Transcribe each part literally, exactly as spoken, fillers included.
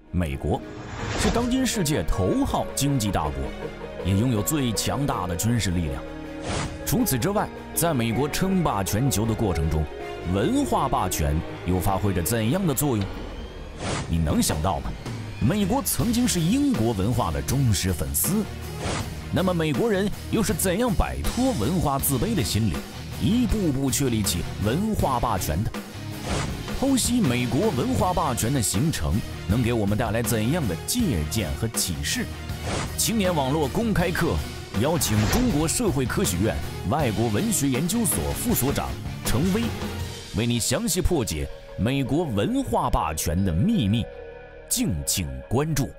美国是当今世界头号经济大国，也拥有最强大的军事力量。除此之外，在美国称霸全球的过程中，文化霸权又发挥着怎样的作用？你能想到吗？美国曾经是英国文化的忠实粉丝，那么美国人又是怎样摆脱文化自卑的心理，一步步确立起文化霸权的？剖析美国文化霸权的形成，能给我们带来怎样的借鉴和启示？青年网络公开课邀请中国社会科学院外国文学研究所副所长程威，为你详细破解美国文化霸权的秘密，敬请关注。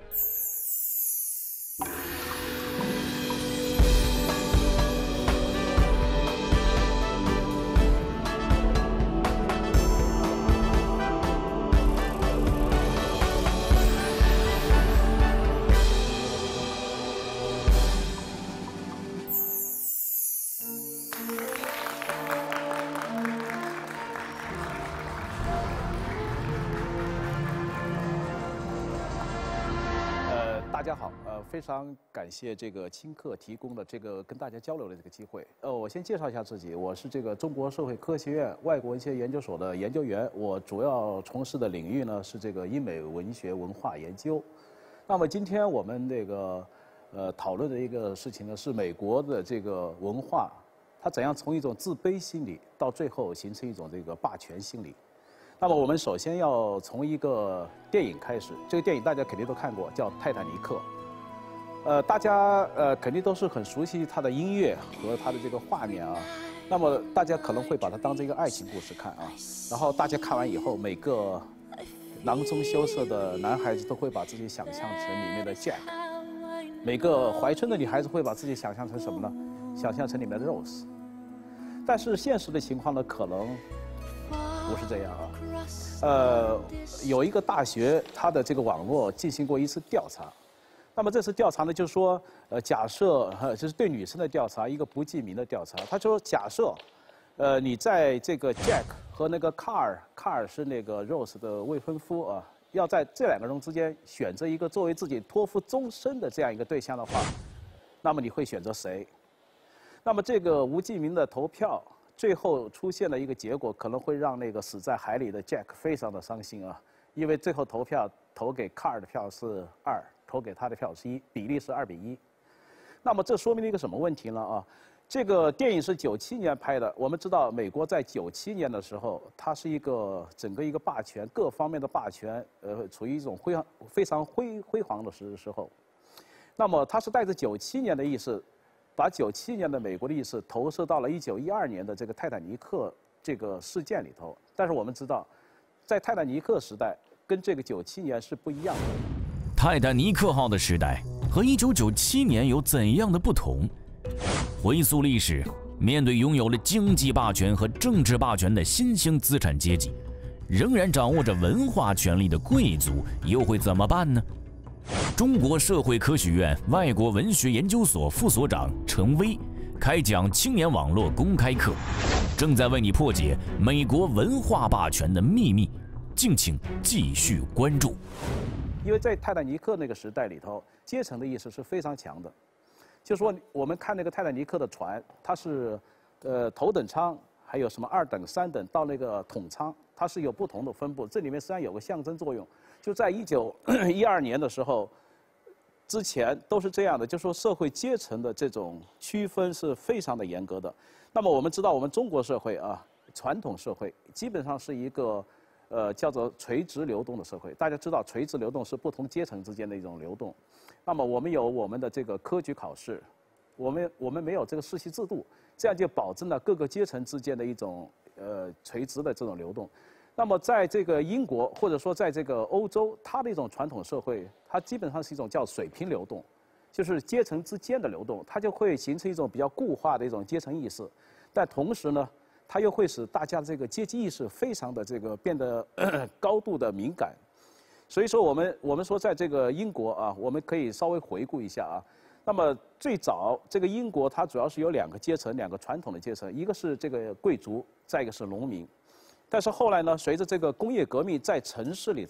大家好，呃，非常感谢这个轻课提供的这个跟大家交流的这个机会。呃，我先介绍一下自己，我是这个中国社会科学院外国文学研究所的研究员，我主要从事的领域呢是这个英美文学文化研究。那么今天我们这个呃讨论的一个事情呢，是美国的这个文化，它怎样从一种自卑心理到最后形成一种这个霸权心理。那么我们首先要从一个电影开始，这个电影大家肯定都看过，叫《泰坦尼克》。呃，大家呃肯定都是很熟悉它的音乐和它的这个画面啊。那么大家可能会把它当成一个爱情故事看啊。然后大家看完以后，每个囊中羞涩的男孩子都会把自己想象成里面的 Jack， 每个怀春的女孩子会把自己想象成什么呢？想象成里面的 Rose。但是现实的情况呢，可能不是这样啊。呃，有一个大学，它的这个网络进行过一次调查。那么这次调查呢，就是说，呃，假设，呃，这是对女生的调查，一个不记名的调查。他说，假设，呃，你在这个 Jack 和那个 Carl，Carl 是那个 Rose 的未婚夫啊，要在这两个人之间选择一个作为自己托付终身的这样一个对象的话，那么你会选择谁？那么这个无记名的投票，最后出现了一个结果，可能会让那个死在海里的 Jack 非常的伤心啊，因为最后投票投给 Carl 的票是二，投给他的票是一，比例是二比一。那么这说明了一个什么问题呢？啊，这个电影是九七年拍的，我们知道美国在九七年的时候，它是一个整个一个霸权各方面的霸权，呃，处于一种辉煌非常辉辉煌的时时候。那么它是带着九七年的意思，把九七年的美国的意思投射到了一九一二年的这个泰坦尼克这个事件里头。但是我们知道，在泰坦尼克时代跟这个九七年是不一样的。 泰坦尼克号的时代和一九九七年有怎样的不同？回溯历史，面对拥有了经济霸权和政治霸权的新兴资产阶级，仍然掌握着文化权力的贵族又会怎么办呢？中国社会科学院外国文学研究所副所长程威开讲青年网络公开课，正在为你破解美国文化霸权的秘密，敬请继续关注。 因为在泰坦尼克那个时代里头，阶层的意识是非常强的。就说我们看那个泰坦尼克的船，它是呃头等舱，还有什么二等、三等到那个桶舱，它是有不同的分布。这里面实际上有个象征作用。就在一九一二年的时候，之前都是这样的，就说社会阶层的这种区分是非常的严格的。那么我们知道，我们中国社会啊，传统社会基本上是一个呃叫做垂直流动的社会。大家知道，垂直流动是不同阶层之间的一种流动。那么我们有我们的这个科举考试，我们我们没有这个世袭制度，这样就保证了各个阶层之间的一种呃垂直的这种流动。那么在这个英国或者说在这个欧洲，它的一种传统社会，它基本上是一种叫水平流动，就是阶层之间的流动，它就会形成一种比较固化的一种阶层意识。但同时呢，它又会使大家这个阶级意识非常的这个变得高度的敏感。所以说我们我们说在这个英国啊，我们可以稍微回顾一下啊。那么最早这个英国它主要是有两个阶层，两个传统的阶层，一个是这个贵族，再一个是农民。但是后来呢，随着这个工业革命在城市里头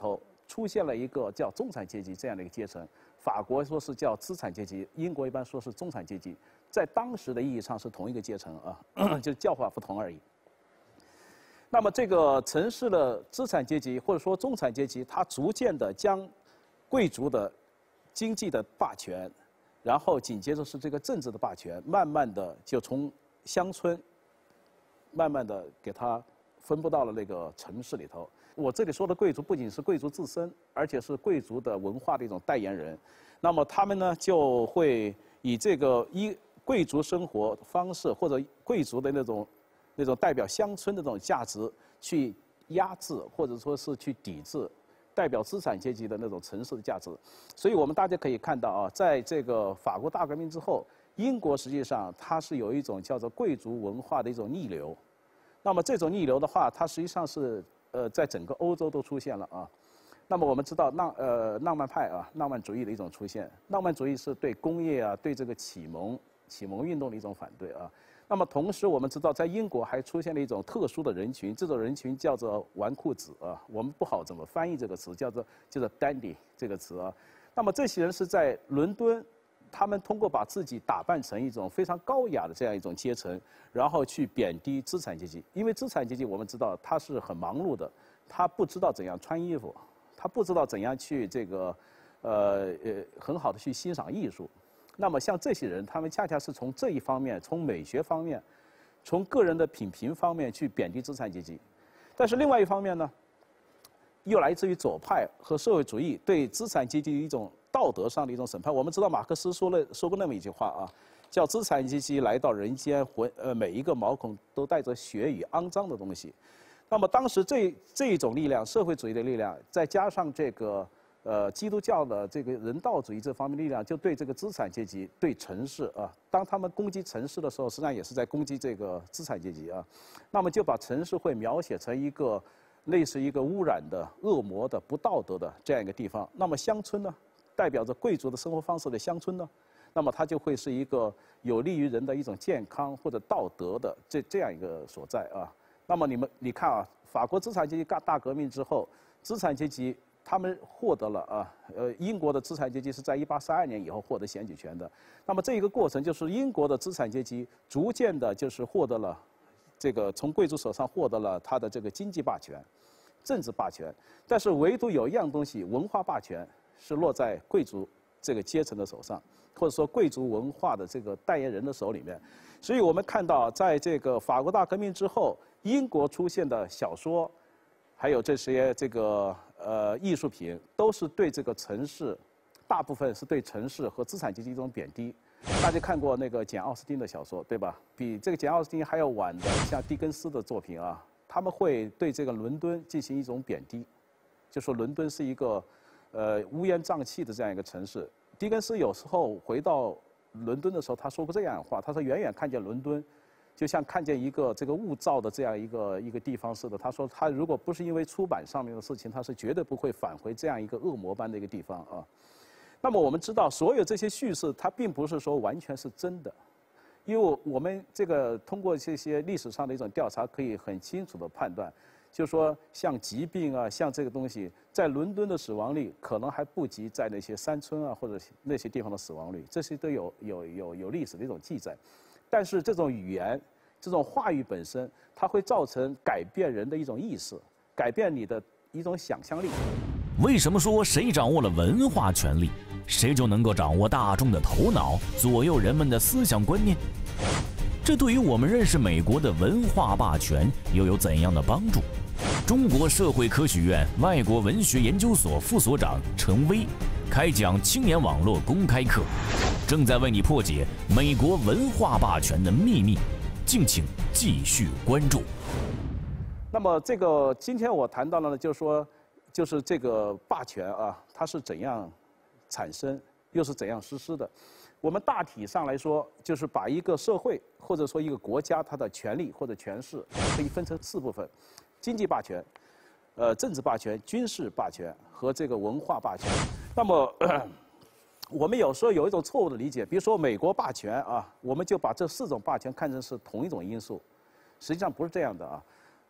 出现了一个叫中产阶级这样的一个阶层。法国说是叫资产阶级，英国一般说是中产阶级，在当时的意义上是同一个阶层啊，就叫法不同而已。那么这个城市的资产阶级或者说中产阶级，它逐渐的将贵族的经济的霸权，然后紧接着是这个政治的霸权，慢慢的就从乡村，慢慢的给它分布到了那个城市里头。我这里说的贵族不仅是贵族自身，而且是贵族的文化的一种代言人。那么他们呢就会以这个一贵族生活方式或者贵族的那种那种代表乡村的这种价值去压制或者说是去抵制代表资产阶级的那种城市的价值。所以我们大家可以看到啊，在这个法国大革命之后，英国实际上它是有一种叫做贵族文化的一种逆流。那么这种逆流的话，它实际上是呃在整个欧洲都出现了啊。那么我们知道浪呃浪漫派啊，浪漫主义的一种出现。浪漫主义是对工业啊，对这个启蒙启蒙运动的一种反对啊。那么同时我们知道，在英国还出现了一种特殊的人群，这种人群叫做纨绔子啊，我们不好怎么翻译这个词，叫做叫做 dandy 这个词啊。那么这些人是在伦敦。他们通过把自己打扮成一种非常高雅的这样一种阶层，然后去贬低资产阶级。因为资产阶级我们知道他是很忙碌的，他不知道怎样穿衣服，他不知道怎样去这个，呃呃很好的去欣赏艺术。那么像这些人，他们恰恰是从这一方面，从美学方面，从个人的品评方面去贬低资产阶级。但是另外一方面呢，又来自于左派和社会主义对资产阶级的一种道德上的一种审判。我们知道马克思说了说过那么一句话啊，叫资产阶级来到人间，浑呃每一个毛孔都带着血与肮脏的东西。那么当时这这一种力量，社会主义的力量，再加上这个呃基督教的这个人道主义这方面的力量，就对这个资产阶级、对城市啊，当他们攻击城市的时候，实际上也是在攻击这个资产阶级啊。那么就把城市会描写成一个类似一个污染的、恶魔的、不道德的这样一个地方。那么乡村呢？代表着贵族的生活方式的乡村呢，那么它就会是一个有利于人的一种健康或者道德的这这样一个所在啊。那么你们你看啊，法国资产阶级大大革命之后，资产阶级他们获得了啊，呃，英国的资产阶级是在一八三二年以后获得选举权的。那么这一个过程就是英国的资产阶级逐渐的就是获得了这个从贵族手上获得了他的这个经济霸权、政治霸权，但是唯独有一样东西，文化霸权。是落在贵族这个阶层的手上，或者说贵族文化的这个代言人的手里面。所以我们看到，在这个法国大革命之后，英国出现的小说，还有这些这个呃艺术品，都是对这个城市，大部分是对城市和资产阶级一种贬低。大家看过那个简·奥斯汀的小说，对吧？比这个简·奥斯汀还要晚的，像狄更斯的作品啊，他们会对这个伦敦进行一种贬低，就说伦敦是一个。呃，乌烟瘴气的这样一个城市。狄更斯有时候回到伦敦的时候，他说过这样的话：他说，远远看见伦敦，就像看见一个这个雾罩的这样一个一个地方似的。他说，他如果不是因为出版上面的事情，他是绝对不会返回这样一个恶魔般的一个地方啊。那么我们知道，所有这些叙事，它并不是说完全是真的，因为我们这个通过这些历史上的一种调查，可以很清楚的判断。就说像疾病啊，像这个东西，在伦敦的死亡率可能还不及在那些山村啊或者那些地方的死亡率，这些都有有有有历史的一种记载。但是这种语言、这种话语本身，它会造成改变人的一种意识，改变你的一种想象力。 为什么说谁掌握了文化权力，谁就能够掌握大众的头脑，左右人们的思想观念？这对于我们认识美国的文化霸权又有怎样的帮助？中国社会科学院外国文学研究所副所长陈威开讲青年网络公开课，正在为你破解美国文化霸权的秘密，敬请继续关注。 那么这个今天我谈到了呢，就是说，就是这个霸权啊，它是怎样产生，又是怎样实施的。我们大体上来说，就是把一个社会或者说一个国家它的权力或者权势可以分成四部分：经济霸权、呃政治霸权、军事霸权和这个文化霸权。那么我们有时候有一种错误的理解，比如说美国霸权啊，我们就把这四种霸权看成是同一种因素，实际上不是这样的啊。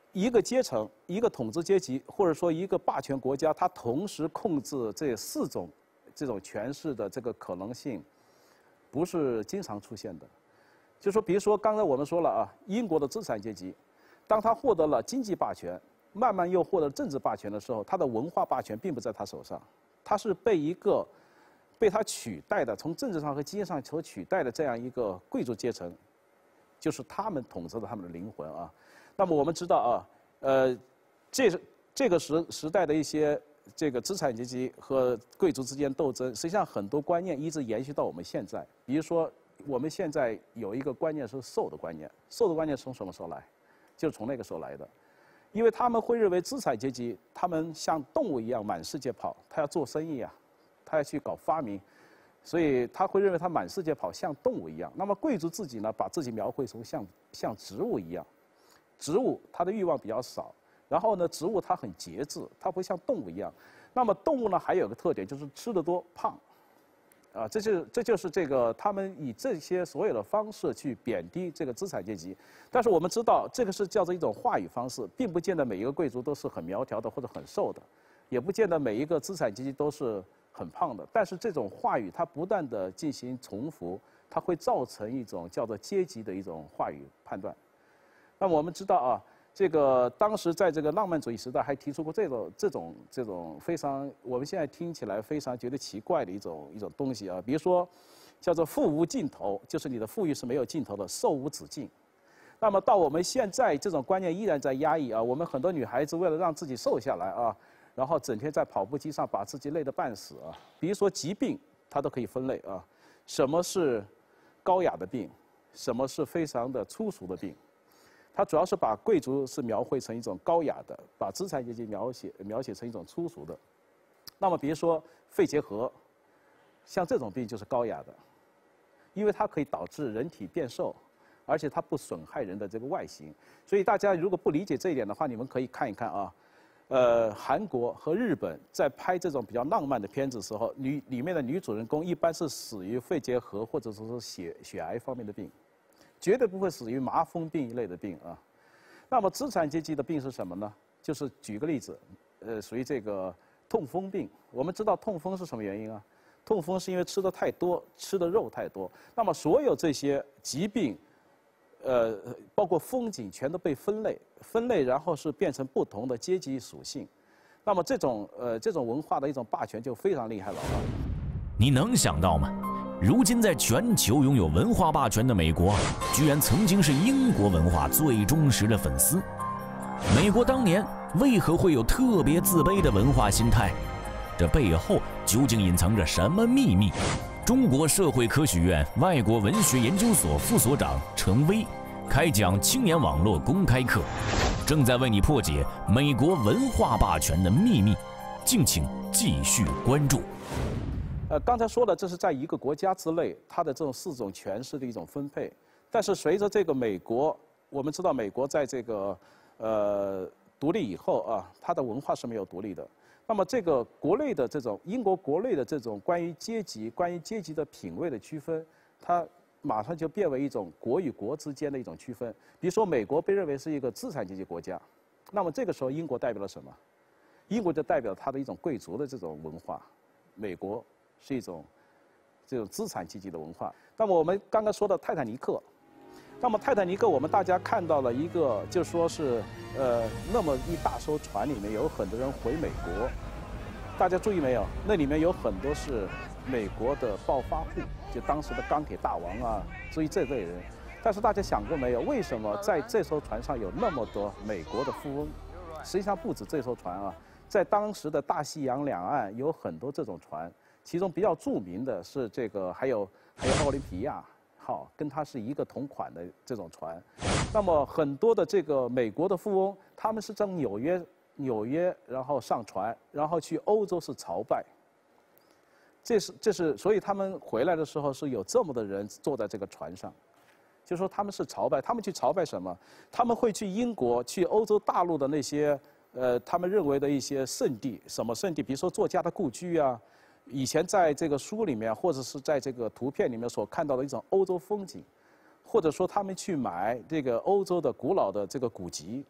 一个阶层、一个统治阶级，或者说一个霸权国家，它同时控制这四种这种权势的这个可能性，不是经常出现的。就说，比如说刚才我们说了啊，英国的资产阶级，当他获得了经济霸权，慢慢又获得政治霸权的时候，他的文化霸权并不在他手上，他是被一个被他取代的，从政治上和经济上所取代的这样一个贵族阶层，就是他们统治了他们的灵魂啊。那么我们知道啊，呃，这是这个时时代的一些这个资产阶级和贵族之间斗争，实际上很多观念一直延续到我们现在。比如说，我们现在有一个观念是兽的观念，兽的观念从什么时候来？就是从那个时候来的，因为他们会认为资产阶级他们像动物一样满世界跑，他要做生意啊，他要去搞发明，所以他会认为他满世界跑像动物一样。那么贵族自己呢，把自己描绘成像像植物一样。植物它的欲望比较少，然后呢，植物它很节制，它不像动物一样。那么动物呢，还有个特点就是吃得多胖，啊，这就是这就是这个他们以这些所有的方式去贬低这个资产阶级。但是我们知道，这个是叫做一种话语方式，并不见得每一个贵族都是很苗条的或者很瘦的，也不见得每一个资产阶级都是很胖的。但是这种话语它不断的进行重复，它会造成一种叫做阶级的一种话语判断。那么我们知道啊，这个当时在这个浪漫主义时代还提出过这种这种这种非常我们现在听起来非常觉得奇怪的一种一种东西啊，比如说叫做富无尽头，就是你的富裕是没有尽头的，瘦无止境。那么到我们现在这种观念依然在压抑啊，我们很多女孩子为了让自己瘦下来啊，然后整天在跑步机上把自己累得半死啊。比如说疾病，它都可以分类啊，什么是高雅的病，什么是非常的粗俗的病。它主要是把贵族是描绘成一种高雅的，把资产阶级描写描写成一种粗俗的。那么比如说肺结核，像这种病就是高雅的，因为它可以导致人体变瘦，而且它不损害人的这个外形。所以大家如果不理解这一点的话，你们可以看一看啊，呃，韩国和日本在拍这种比较浪漫的片子的时候，女里面的女主人公一般是死于肺结核或者说是血血癌方面的病。绝对不会死于麻风病一类的病啊。那么资产阶级的病是什么呢？就是举个例子，呃，属于这个痛风病。我们知道痛风是什么原因啊？痛风是因为吃的太多，吃的肉太多。那么所有这些疾病，呃，包括风景，全都被分类，分类然后是变成不同的阶级属性。那么这种呃这种文化的一种霸权就非常厉害了啊。 你能想到吗？如今在全球拥有文化霸权的美国，居然曾经是英国文化最忠实的粉丝。美国当年为何会有特别自卑的文化心态？这背后究竟隐藏着什么秘密？中国社会科学院外国文学研究所副所长陈威开讲青年网络公开课，正在为你破解美国文化霸权的秘密，敬请继续关注。 呃，刚才说了，这是在一个国家之内，它的这种四种权势的一种分配。但是随着这个美国，我们知道美国在这个呃独立以后啊，它的文化是没有独立的。那么这个国内的这种英国国内的这种关于阶级、关于阶级的品位的区分，它马上就变为一种国与国之间的一种区分。比如说，美国被认为是一个资产阶级国家，那么这个时候英国代表了什么？英国就代表它的一种贵族的这种文化，美国是一种这种资产阶级的文化。那么我们刚刚说的泰坦尼克，那么泰坦尼克我们大家看到了一个，就说是呃那么一大艘船里面有很多人回美国，大家注意没有？那里面有很多是美国的暴发户，就当时的钢铁大王啊，注意这类人。但是大家想过没有，为什么在这艘船上有那么多美国的富翁？实际上不止这艘船啊，在当时的大西洋两岸有很多这种船。其中比较著名的是这个，还有还有奥林匹亚号，跟它是一个同款的这种船。那么很多的这个美国的富翁，他们是从纽约纽约然后上船，然后去欧洲是朝拜。这是这是，所以他们回来的时候是有这么多人坐在这个船上，就说他们是朝拜。他们去朝拜什么？他们会去英国、去欧洲大陆的那些呃，他们认为的一些圣地，什么圣地？比如说作家的故居啊。以前在这个书里面，或者是在这个图片里面所看到的一种欧洲风景，或者说他们去买这个欧洲的古老的这个古籍，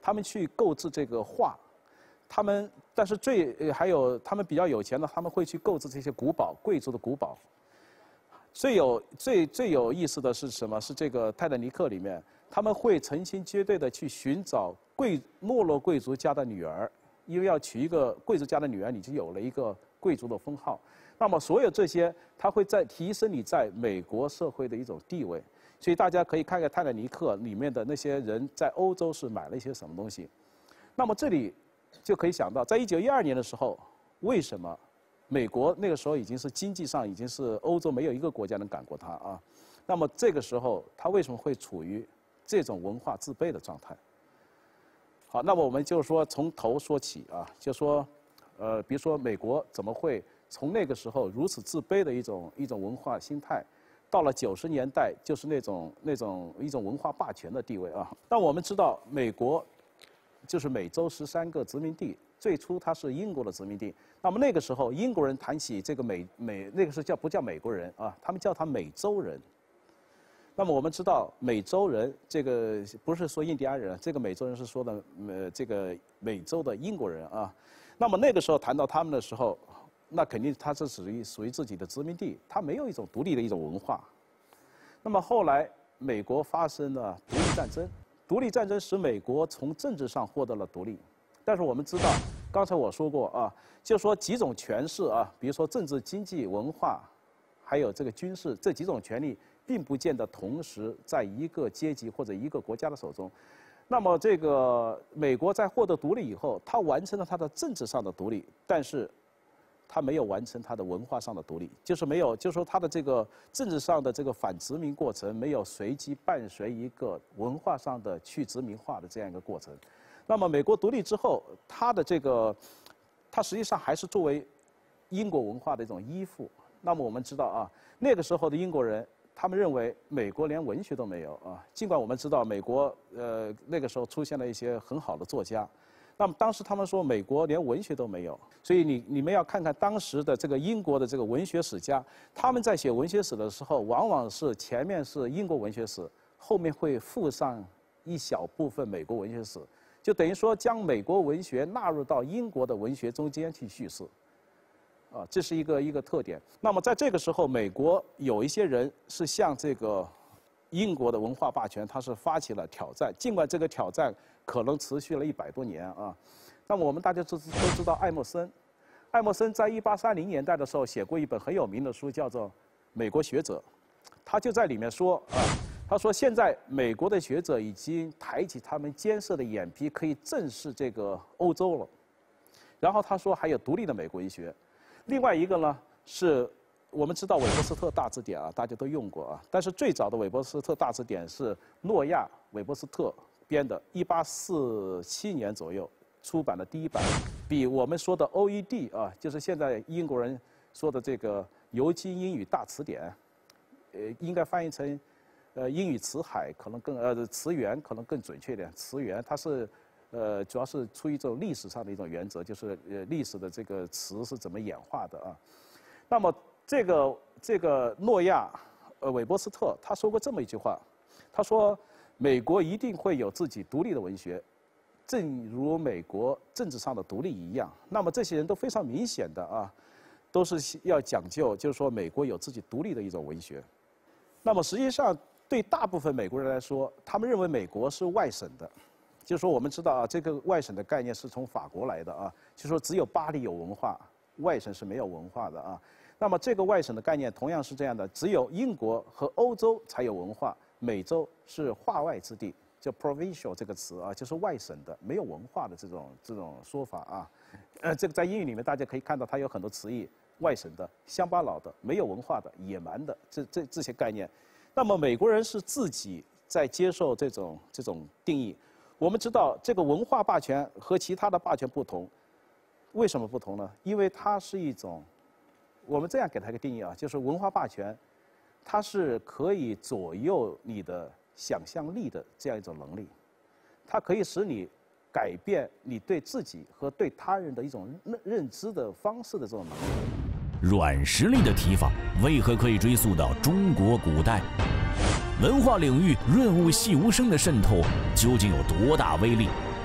他们去购置这个画，他们但是最呃还有他们比较有钱的，他们会去购置这些古堡，贵族的古堡。最有最最有意思的是什么？是这个泰坦尼克里面，他们会成群结队的去寻找贵没落贵族家的女儿，因为要娶一个贵族家的女儿，你就有了一个贵族的封号。那么所有这些，它会在提升你在美国社会的一种地位。所以大家可以看看泰坦尼克里面的那些人在欧洲是买了一些什么东西。那么这里就可以想到，在一九一二年的时候，为什么美国那个时候已经是经济上已经是欧洲没有一个国家能赶过它啊？那么这个时候它为什么会处于这种文化自卑的状态？好，那么我们就说从头说起啊，就说呃，比如说美国怎么会从那个时候如此自卑的一种一种文化心态，到了九十年代就是那种那种一种文化霸权的地位啊。那我们知道，美国就是美洲十三个殖民地，最初它是英国的殖民地。那么那个时候，英国人谈起这个美美，那个时候叫不叫美国人啊？他们叫他美洲人。那么我们知道，美洲人这个不是说印第安人，这个美洲人是说的呃这个美洲的英国人啊。那么那个时候谈到他们的时候，那肯定他是属于属于自己的殖民地，他没有一种独立的一种文化。那么后来美国发生了独立战争，独立战争使美国从政治上获得了独立。但是我们知道，刚才我说过啊，就说几种权势啊，比如说政治、经济、文化，还有这个军事这几种权利，并不见得同时在一个阶级或者一个国家的手中。那么这个美国在获得独立以后，它完成了它的政治上的独立，但是它没有完成它的文化上的独立，就是没有，就是说它的这个政治上的这个反殖民过程没有随即伴随一个文化上的去殖民化的这样一个过程。那么美国独立之后，它的这个，它实际上还是作为英国文化的一种依附。那么我们知道啊，那个时候的英国人，他们认为美国连文学都没有啊。尽管我们知道美国呃那个时候出现了一些很好的作家，那么当时他们说美国连文学都没有，所以你你们要看看当时的这个英国的这个文学史家，他们在写文学史的时候，往往是前面是英国文学史，后面会附上一小部分美国文学史。就等于说将美国文学纳入到英国的文学中间去叙事，啊，这是一个一个特点。那么在这个时候，美国有一些人是向这个英国的文化霸权，他是发起了挑战。尽管这个挑战可能持续了一百多年啊。那么我们大家都都知道爱默生，爱默生在一八三零年代的时候写过一本很有名的书，叫做《美国学者》，他就在里面说啊。他说：“现在美国的学者已经抬起他们尖涩的眼皮，可以正视这个欧洲了。”然后他说还有独立的美国文学。另外一个呢是，我们知道韦伯斯特大字典啊，大家都用过啊。但是最早的韦伯斯特大字典是诺亚·韦伯斯特编的，一八四七年左右出版的第一版，比我们说的 O E D 啊，就是现在英国人说的这个牛津英语大词典，呃，应该翻译成。呃，英语词海可能更呃词源可能更准确一点。词源它是，呃，主要是出于这种历史上的一种原则，就是呃历史的这个词是怎么演化的啊。那么这个这个诺亚，呃韦伯斯特他说过这么一句话，他说美国一定会有自己独立的文学，正如美国政治上的独立一样。那么这些人都非常明显的啊，都是要讲究，就是说美国有自己独立的一种文学。那么实际上。对大部分美国人来说，他们认为美国是外省的，就是说我们知道啊，这个外省的概念是从法国来的啊，就是说只有巴黎有文化，外省是没有文化的啊。那么这个外省的概念同样是这样的，只有英国和欧洲才有文化，美洲是化外之地，叫 provincial 这个词啊，就是外省的，没有文化的这种这种说法啊。呃，这个在英语里面大家可以看到，它有很多词义，外省的、乡巴佬的、没有文化的、野蛮的，这这这些概念。那么美国人是自己在接受这种这种定义。我们知道这个文化霸权和其他的霸权不同，为什么不同呢？因为它是一种，我们这样给它一个定义啊，就是文化霸权，它是可以左右你的想象力的这样一种能力，它可以使你改变你对自己和对他人的一种认认知的方式的这种能力。 软实力的提法为何可以追溯到中国古代？文化领域润物细无声的渗透究竟有多大威力？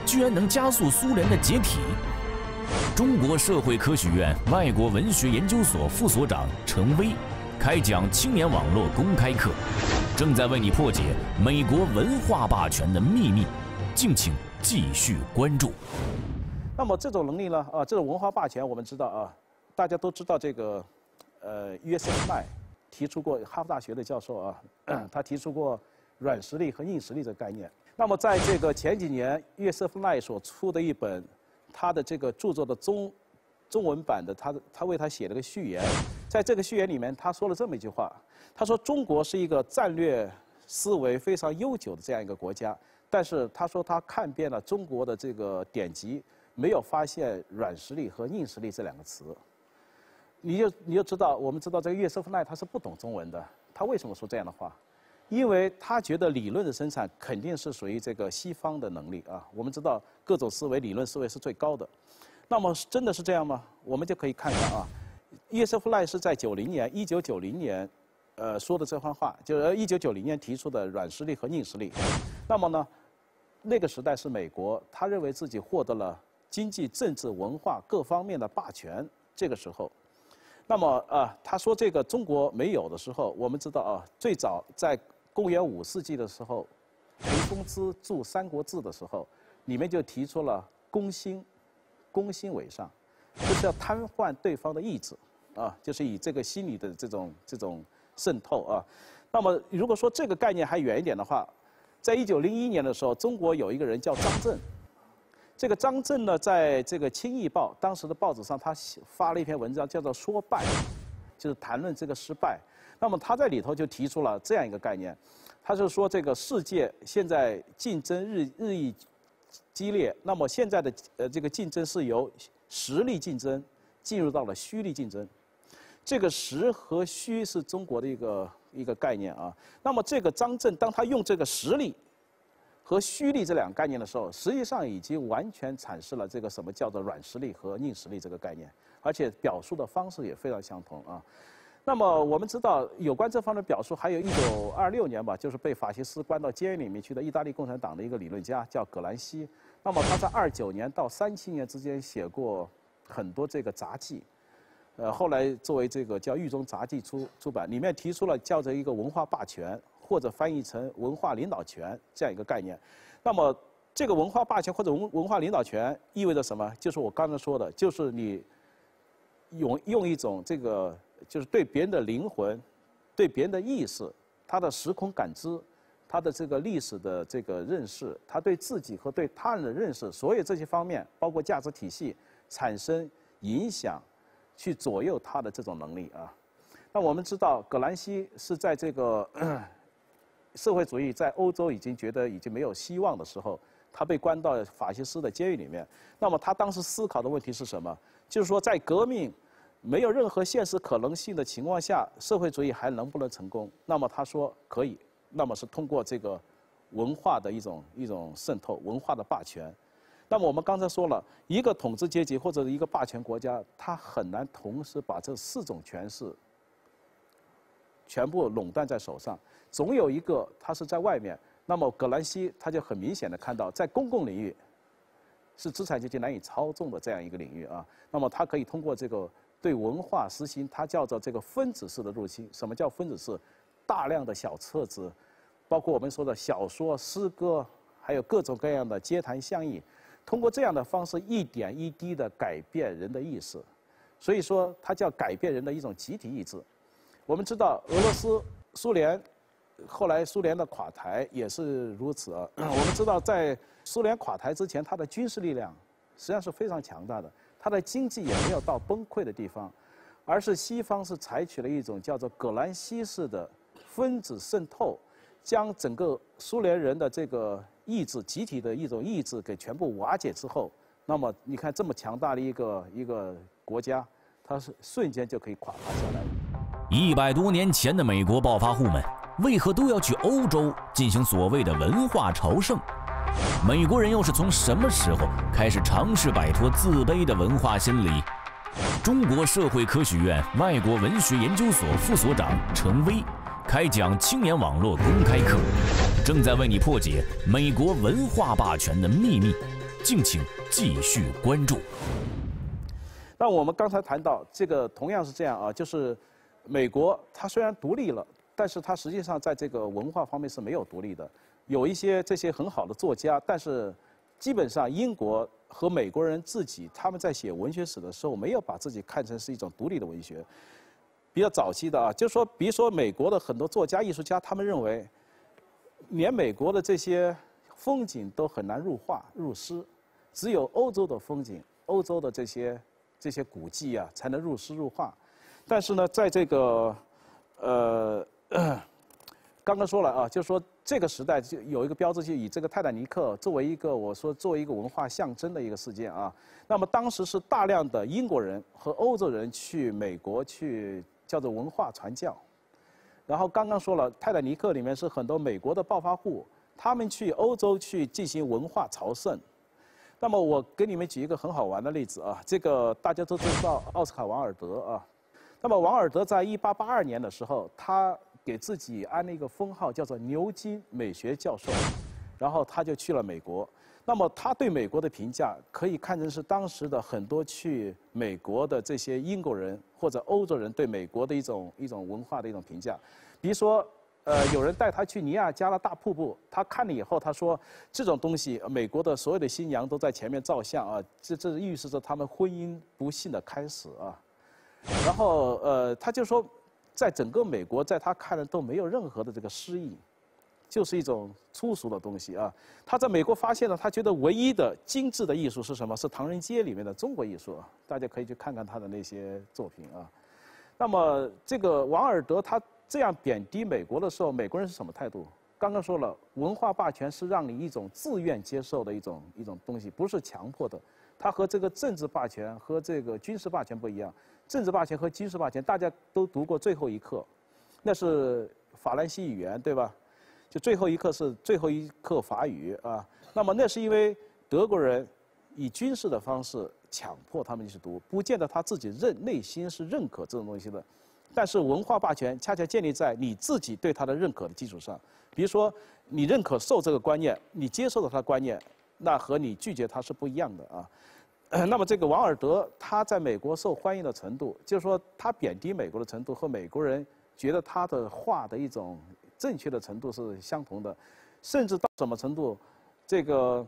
居然能加速苏联的解体。中国社会科学院外国文学研究所副所长陈薇开讲青年网络公开课，正在为你破解美国文化霸权的秘密，敬请继续关注。 那么这种能力呢？啊，这种文化霸权，我们知道啊，大家都知道这个，呃，约瑟夫奈提出过，哈佛大学的教授啊，他提出过软实力和硬实力这个概念。那么在这个前几年，约瑟夫奈所出的一本他的这个著作的中中文版的，他他为他写了个序言，在这个序言里面，他说了这么一句话，他说中国是一个战略思维非常悠久的这样一个国家，但是他说他看遍了中国的这个典籍，没有发现软实力和硬实力这两个词。你就你就知道，我们知道这个约瑟夫奈他是不懂中文的，他为什么说这样的话？因为他觉得理论的生产肯定是属于这个西方的能力啊。我们知道各种思维、理论思维是最高的。那么真的是这样吗？我们就可以看看啊，约瑟夫奈是在九零年，一九九零年，呃说的这番话，就是一九九零年提出的软实力和硬实力。那么呢，那个时代是美国，他认为自己获得了经济、政治、文化各方面的霸权。这个时候，那么啊，他说这个中国没有的时候，我们知道啊，最早在公元五世纪的时候，裴松之著《三国志》的时候，里面就提出了攻心，攻心为上，就是要瘫痪对方的意志，啊，就是以这个心理的这种这种渗透啊。那么如果说这个概念还远一点的话，在一九零一年的时候，中国有一个人叫张震，这个张震呢，在这个《清易报》当时的报纸上，他发了一篇文章，叫做《说败》，就是谈论这个失败。那么他在里头就提出了这样一个概念，他就说这个世界现在竞争日日益激烈，那么现在的呃这个竞争是由实力竞争进入到了虚力竞争，这个实和虚是中国的一个一个概念啊。那么这个张震当他用这个实力和虚力这两个概念的时候，实际上已经完全阐释了这个什么叫做软实力和硬实力这个概念，而且表述的方式也非常相同啊。那么我们知道，有关这方面的表述，还有一九二六年吧，就是被法西斯关到监狱里面去的意大利共产党的一个理论家叫葛兰西。那么他在二九年到三七年之间写过很多这个杂记，呃，后来作为这个叫《狱中杂记》出出版，里面提出了叫做一个文化霸权，或者翻译成文化领导权这样一个概念。那么这个文化霸权或者文文化领导权意味着什么？就是我刚才说的，就是你用用一种这个。就是对别人的灵魂，对别人的意识，他的时空感知，他的这个历史的这个认识，他对自己和对他人的认识，所有这些方面，包括价值体系，产生影响，去左右他的这种能力啊。那我们知道，葛兰西是在这个社会主义在欧洲已经觉得已经没有希望的时候，他被关到法西斯的监狱里面。那么他当时思考的问题是什么？就是说，在革命没有任何现实可能性的情况下，社会主义还能不能成功？那么他说可以，那么是通过这个文化的一种一种渗透，文化的霸权。那么我们刚才说了，一个统治阶级或者一个霸权国家，它很难同时把这四种权势全部垄断在手上，总有一个它是在外面。那么葛兰西他就很明显的看到，在公共领域是资产阶级难以操纵的这样一个领域啊。那么他可以通过这个对文化实行，它叫做这个分子式的入侵。什么叫分子式？大量的小册子，包括我们说的小说、诗歌，还有各种各样的街谈巷议，通过这样的方式一点一滴的改变人的意识。所以说，它叫改变人的一种集体意志。我们知道，俄罗斯、苏联，后来苏联的垮台也是如此啊。我们知道，在苏联垮台之前，它的军事力量实际上是非常强大的。它的经济也没有到崩溃的地方，而是西方是采取了一种叫做葛兰西式的分子渗透，将整个苏联人的这个意志、集体的一种意志给全部瓦解之后，那么你看这么强大的一个一个国家，它是瞬间就可以垮塌下来了。 一百多年前的美国暴发户们，为何都要去欧洲进行所谓的文化朝圣？美国人又是从什么时候开始尝试摆脱自卑的文化心理？中国社会科学院外国文学研究所副所长陈薇开讲青年网络公开课，正在为你破解美国文化霸权的秘密， 敬请继续关注。 那我们刚才谈到这个，同样是这样啊，就是美国它虽然独立了，但是它实际上在这个文化方面是没有独立的。有一些这些很好的作家，但是基本上英国和美国人自己他们在写文学史的时候，没有把自己看成是一种独立的文学。比较早期的啊，就是说，比如说美国的很多作家、艺术家，他们认为，连美国的这些风景都很难入画、入诗，只有欧洲的风景、欧洲的这些。这些古迹啊，才能入诗入画。但是呢，在这个呃，刚刚说了啊，就是说这个时代就有一个标志，就以这个泰坦尼克作为一个我说作为一个文化象征的一个事件啊。那么当时是大量的英国人和欧洲人去美国去叫做文化传教。然后刚刚说了，泰坦尼克里面是很多美国的暴发户，他们去欧洲去进行文化朝圣。那么我给你们举一个很好玩的例子啊，这个大家都知道奥斯卡·王尔德啊。那么王尔德在一八八二年的时候，他给自己安了一个封号，叫做牛津美学教授，然后他就去了美国。那么他对美国的评价可以看成是当时的很多去美国的这些英国人或者欧洲人对美国的一种一种文化的一种评价，比如说。呃，有人带他去尼亚加拉大瀑布，他看了以后，他说这种东西，美国的所有的新娘都在前面照相啊，这这预示着他们婚姻不幸的开始啊。然后呃，他就说，在整个美国，在他看来都没有任何的这个诗意，就是一种粗俗的东西啊。他在美国发现了，他觉得唯一的精致的艺术是什么？是唐人街里面的中国艺术啊，大家可以去看看他的那些作品啊。那么这个王尔德他。这样贬低美国的时候，美国人是什么态度？刚刚说了，文化霸权是让你一种自愿接受的一种一种东西，不是强迫的。它和这个政治霸权和这个军事霸权不一样。政治霸权和军事霸权，大家都读过最后一课，那是法兰西语言，对吧？就最后一课是最后一课法语啊。那么那是因为德国人以军事的方式强迫他们去读，不见得他自己认内心是认可这种东西的。但是文化霸权恰恰建立在你自己对它的认可的基础上。比如说，你认可受这个观念，你接受了它的观念，那和你拒绝它是不一样的啊。那么这个王尔德他在美国受欢迎的程度，就是说他贬低美国的程度和美国人觉得他的话的一种正确的程度是相同的，甚至到什么程度，这个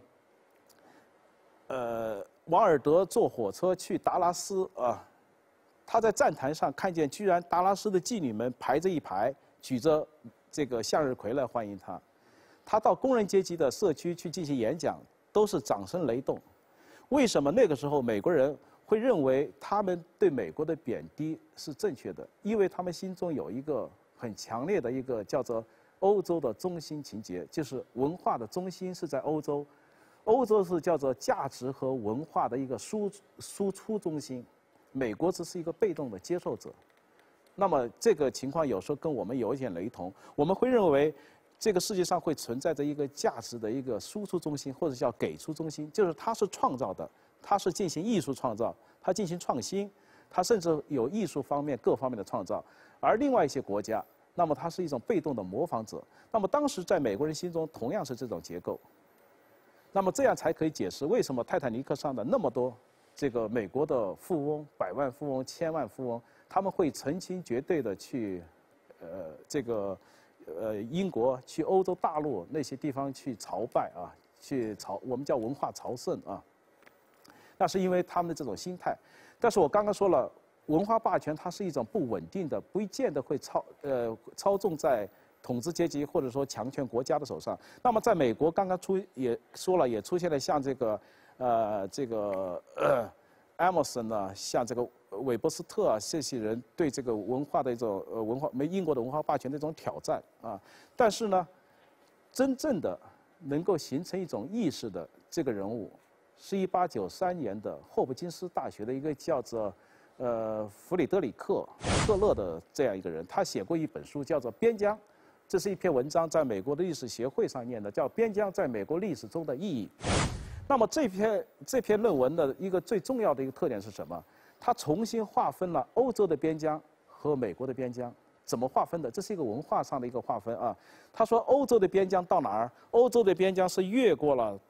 呃王尔德坐火车去达拉斯啊。他在站台上看见，居然达拉斯的妓女们排着一排，举着这个向日葵来欢迎他。他到工人阶级的社区去进行演讲，都是掌声雷动。为什么那个时候美国人会认为他们对美国的贬低是正确的？因为他们心中有一个很强烈的一个叫做欧洲的中心情节，就是文化的中心是在欧洲，欧洲是叫做价值和文化的一个输输出中心。美国只是一个被动的接受者，那么这个情况有时候跟我们有一点雷同。我们会认为，这个世界上会存在着一个价值的一个输出中心，或者叫给出中心，就是它是创造的，它是进行艺术创造，它进行创新，它甚至有艺术方面各方面的创造。而另外一些国家，那么它是一种被动的模仿者。那么当时在美国人心中同样是这种结构。那么这样才可以解释为什么泰坦尼克上的那么多。这个美国的富翁、百万富翁、千万富翁，他们会成群结队的去，呃，这个，呃，英国、去欧洲大陆那些地方去朝拜啊，去朝我们叫文化朝圣啊。那是因为他们的这种心态。但是我刚刚说了，文化霸权它是一种不稳定的，不见得会操呃操纵在统治阶级或者说强权国家的手上。那么在美国刚刚出也说了，也出现了像这个。呃，这个呃，艾默森呢，像这个韦伯斯特啊，这些人对这个文化的一种呃文化，没英国的文化霸权的一种挑战啊。但是呢，真正的能够形成一种意识的这个人物，是一八九三年的霍普金斯大学的一个叫做呃弗里德里克·特勒的这样一个人，他写过一本书叫做《边疆》，这是一篇文章，在美国的历史协会上念的，叫《边疆在美国历史中的意义》。那么这篇这篇论文的一个最重要的一个特点是什么？它重新划分了欧洲的边疆和美国的边疆。怎么划分的？这是一个文化上的一个划分啊。他说欧洲的边疆到哪儿？欧洲的边疆是越过了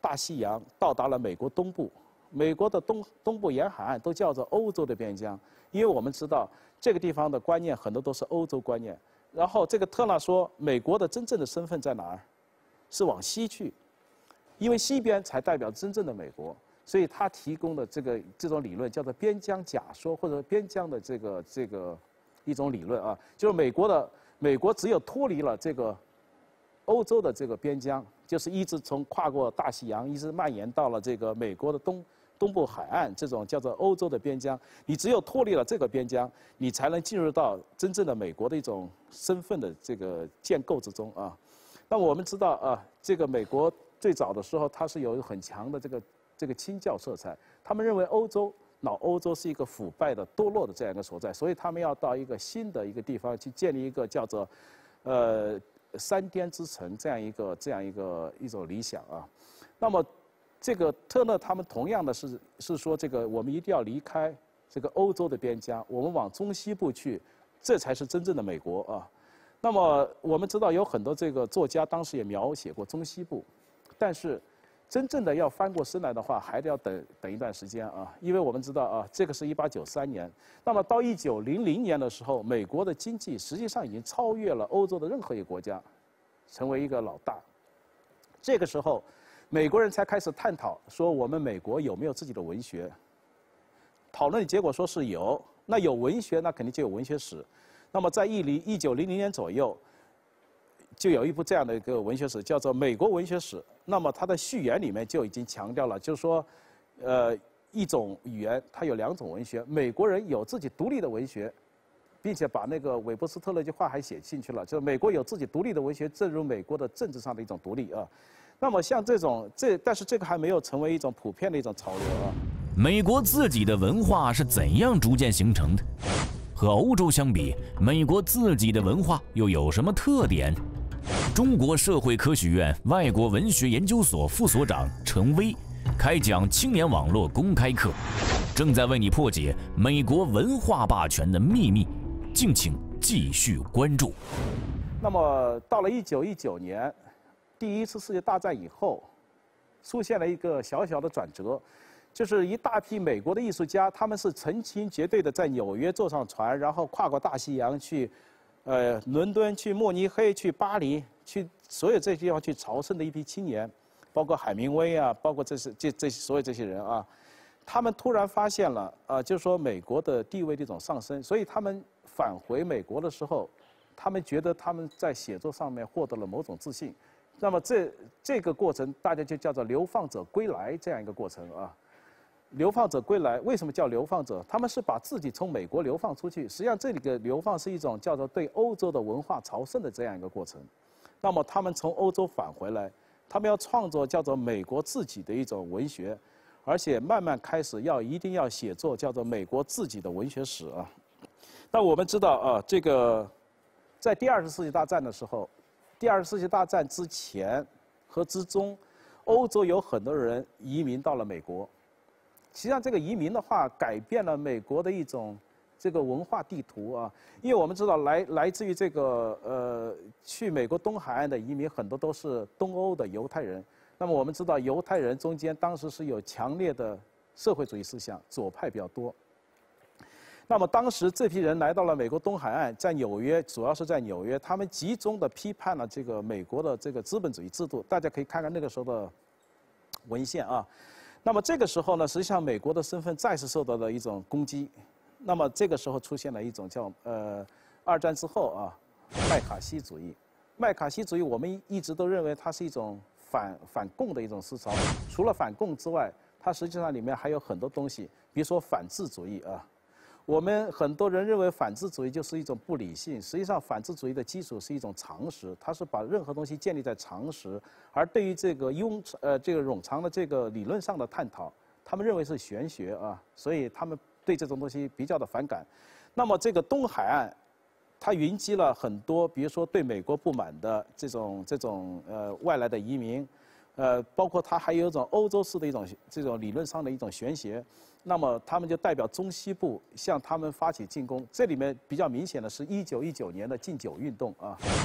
大西洋，到达了美国东部。美国的东东部沿海岸都叫做欧洲的边疆，因为我们知道这个地方的观念很多都是欧洲观念。然后这个特纳说，美国的真正的身份在哪儿？是往西去，因为西边才代表真正的美国。所以他提供的这个这种理论叫做边疆假说，或者边疆的这个这个一种理论啊，就是美国的美国只有脱离了这个欧洲的这个边疆，就是一直从跨过大西洋，一直蔓延到了这个美国的东东部海岸，这种叫做欧洲的边疆。你只有脱离了这个边疆，你才能进入到真正的美国的一种身份的这个建构之中啊。那么我们知道啊，这个美国最早的时候，它是有很强的这个。这个清教色彩，他们认为欧洲老欧洲是一个腐败的堕落的这样一个所在，所以他们要到一个新的一个地方去建立一个叫做，呃，山巅之城这样一个这样一个一种理想啊。那么，这个特勒他们同样的是是说，这个我们一定要离开这个欧洲的边疆，我们往中西部去，这才是真正的美国啊。那么我们知道有很多这个作家当时也描写过中西部，但是。真正的要翻过身来的话，还得要等等一段时间啊，因为我们知道啊，这个是一八九三年，那么到一九零零年的时候，美国的经济实际上已经超越了欧洲的任何一个国家，成为一个老大。这个时候，美国人才开始探讨说，我们美国有没有自己的文学？讨论的结果说是有，那有文学，那肯定就有文学史。那么在一零一九零零年左右。就有一部这样的一个文学史，叫做《美国文学史》。那么它的序言里面就已经强调了，就是说，呃，一种语言它有两种文学，美国人有自己独立的文学，并且把那个韦伯斯特那句话还写进去了，就是美国有自己独立的文学，正如美国的政治上的一种独立啊。那么像这种这，但是这个还没有成为一种普遍的一种潮流啊。 美国自己的文化是怎样逐渐形成的？和欧洲相比，美国自己的文化又有什么特点？中国社会科学院外国文学研究所副所长陈威开讲青年网络公开课，正在为你破解美国文化霸权的秘密，敬请继续关注。 那么到了一九一九年，第一次世界大战以后，出现了一个小小的转折，就是一大批美国的艺术家，他们是成群结队的在纽约坐上船，然后跨过大西洋去。呃，伦敦去慕尼黑去巴黎去所有这些地方去朝圣的一批青年，包括海明威啊，包括这是这这所有这些人啊，他们突然发现了啊、呃，就是说美国的地位的一种上升，所以他们返回美国的时候，他们觉得他们在写作上面获得了某种自信，那么这这个过程大家就叫做流放者归来这样一个过程啊。流放者归来，为什么叫流放者？他们是把自己从美国流放出去。实际上，这里的流放是一种叫做对欧洲的文化朝圣的这样一个过程。那么，他们从欧洲返回来，他们要创作叫做美国自己的一种文学，而且慢慢开始要一定要写作叫做美国自己的文学史啊。那我们知道啊，这个在第二次世界大战的时候，第二次世界大战之前和之中，欧洲有很多人移民到了美国。实际上，这个移民的话，改变了美国的一种这个文化地图啊。因为我们知道来，来来自于这个呃，去美国东海岸的移民很多都是东欧的犹太人。那么我们知道，犹太人中间当时是有强烈的社会主义思想，左派比较多。那么当时这批人来到了美国东海岸，在纽约，主要是在纽约，他们集中的批判了这个美国的这个资本主义制度。大家可以看看那个时候的文献啊。那么这个时候呢，实际上美国的身份再次受到了一种攻击。那么这个时候出现了一种叫呃，二战之后啊，麦卡锡主义。麦卡锡主义我们一直都认为它是一种反反共的一种思潮。除了反共之外，它实际上里面还有很多东西，比如说反智主义啊。我们很多人认为反智主义就是一种不理性，实际上反智主义的基础是一种常识，它是把任何东西建立在常识，而对于这个庸呃这个冗长的这个理论上的探讨，他们认为是玄学啊，所以他们对这种东西比较的反感。那么这个东海岸，它云集了很多，比如说对美国不满的这种这种呃外来的移民，呃，包括它还有一种欧洲式的一种这种理论上的一种玄学。那么他们就代表中西部向他们发起进攻。这里面比较明显的是一九一九年的禁酒运动啊。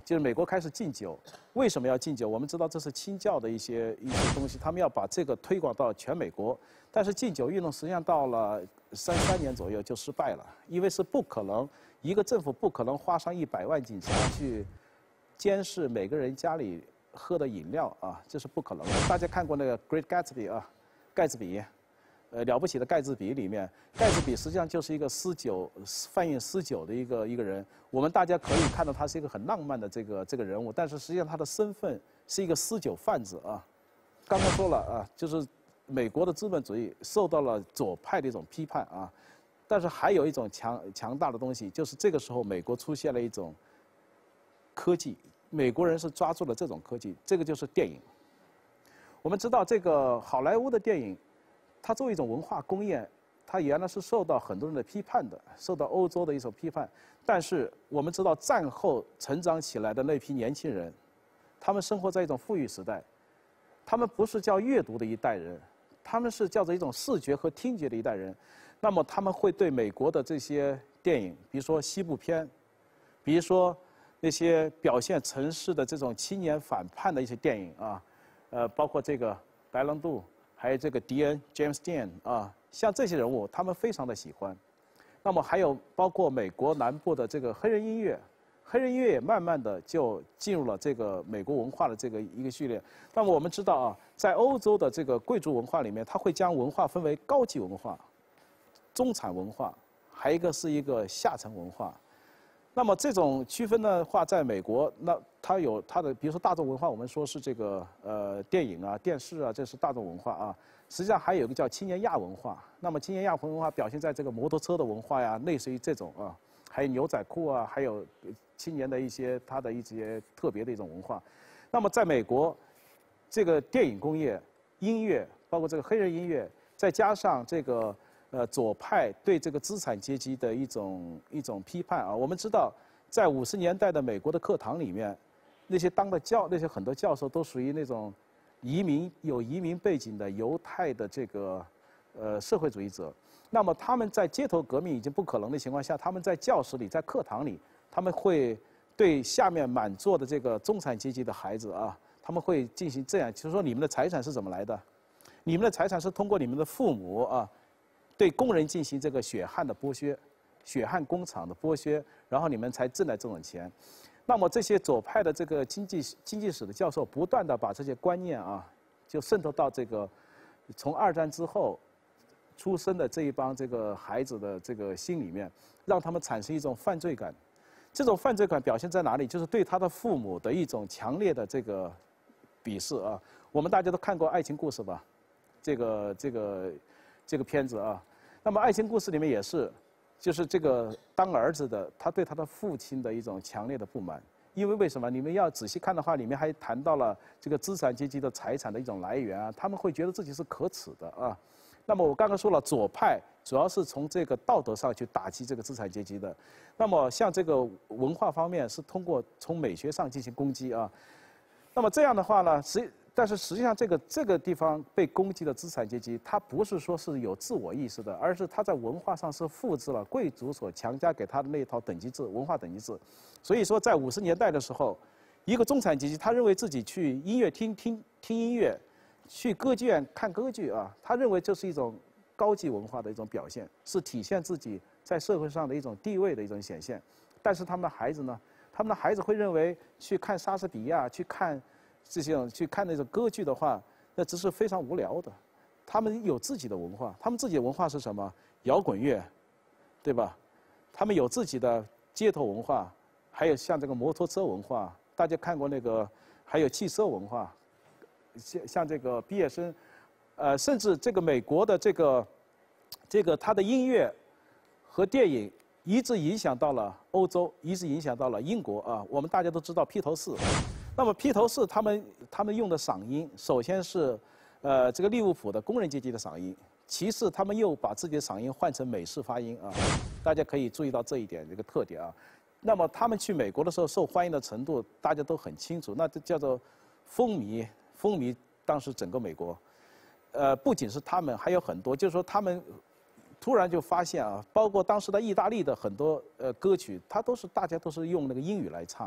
就是美国开始禁酒。为什么要禁酒？我们知道这是清教的一些一些东西，他们要把这个推广到全美国。但是禁酒运动实际上到了三三年左右就失败了，因为是不可能，一个政府不可能花上一百万警察去监视每个人家里喝的饮料啊，这是不可能的。大家看过那个《Great Gatsby》啊，盖茨比。呃，了不起的盖茨比里面，盖茨比实际上就是一个私酒贩运私酒的一个一个人。我们大家可以看到他是一个很浪漫的这个这个人物，但是实际上他的身份是一个私酒贩子啊。刚刚说了啊，就是美国的资本主义受到了左派的一种批判啊，但是还有一种强强大的东西，就是这个时候美国出现了一种科技，美国人是抓住了这种科技，这个就是电影。我们知道这个好莱坞的电影。它作为一种文化工业，它原来是受到很多人的批判的，受到欧洲的一种批判。但是我们知道，战后成长起来的那批年轻人，他们生活在一种富裕时代，他们不是叫阅读的一代人，他们是叫做一种视觉和听觉的一代人。那么他们会对美国的这些电影，比如说西部片，比如说那些表现城市的这种青年反叛的一些电影啊，呃，包括这个白兰度。还有这个迪恩 James Dean 啊，像这些人物，他们非常的喜欢。那么还有包括美国南部的这个黑人音乐，黑人音乐也慢慢的就进入了这个美国文化的这个一个序列。那么我们知道啊，在欧洲的这个贵族文化里面，它会将文化分为高级文化、中产文化，还有一个是一个下层文化。那么这种区分的话，在美国，那它有它的，比如说大众文化，我们说是这个呃电影啊、电视啊，这是大众文化啊。实际上还有一个叫青年亚文化。那么青年亚文化表现在这个摩托车的文化呀，类似于这种啊，还有牛仔裤啊，还有青年的一些它的一些特别的一种文化。那么在美国，这个电影工业、音乐，包括这个黑人音乐，再加上这个。呃，左派对这个资产阶级的一种一种批判啊，我们知道，在五十年代的美国的课堂里面，那些当的教那些很多教授都属于那种移民有移民背景的犹太的这个呃社会主义者。那么他们在街头革命已经不可能的情况下，他们在教室里、在课堂里，他们会对下面满座的这个中产阶级的孩子啊，他们会进行这样，就是说你们的财产是怎么来的？你们的财产是通过你们的父母啊。对工人进行这个血汗的剥削，血汗工厂的剥削，然后你们才挣来这种钱。那么这些左派的这个经济经济史的教授，不断的把这些观念啊，就渗透到这个从二战之后出生的这一帮这个孩子的这个心里面，让他们产生一种犯罪感。这种犯罪感表现在哪里？就是对他的父母的一种强烈的这个鄙视啊。我们大家都看过《爱情故事》吧？这个这个这个片子啊。那么《爱情故事》里面也是，就是这个当儿子的，他对他的父亲的一种强烈的不满。因为为什么？你们要仔细看的话，里面还谈到了这个资产阶级的财产的一种来源啊，他们会觉得自己是可耻的啊。那么我刚刚说了，左派主要是从这个道德上去打击这个资产阶级的。那么像这个文化方面是通过从美学上进行攻击啊。那么这样的话呢，实但是实际上，这个这个地方被攻击的资产阶级，他不是说是有自我意识的，而是他在文化上是复制了贵族所强加给他的那一套等级制、文化等级制。所以说，在五十年代的时候，一个中产阶级，他认为自己去音乐厅听听音乐，去歌剧院看歌剧啊，他认为这是一种高级文化的一种表现，是体现自己在社会上的一种地位的一种显现。但是他们的孩子呢，他们的孩子会认为去看莎士比亚，去看。这些去看那种歌剧的话，那只是非常无聊的。他们有自己的文化，他们自己的文化是什么？摇滚乐，对吧？他们有自己的街头文化，还有像这个摩托车文化。大家看过那个，还有汽车文化，像像这个毕业生，呃，甚至这个美国的这个这个他的音乐和电影，一直影响到了欧洲，一直影响到了英国啊。我们大家都知道披头士。那么披头士他们他们用的嗓音，首先是，呃，这个利物浦的工人阶级的嗓音，其次他们又把自己的嗓音换成美式发音啊，大家可以注意到这一点这个特点啊。那么他们去美国的时候受欢迎的程度，大家都很清楚，那这叫做风靡风靡当时整个美国。呃，不仅是他们，还有很多，就是说他们突然就发现啊，包括当时的意大利的很多呃歌曲，它都是大家都是用那个英语来唱。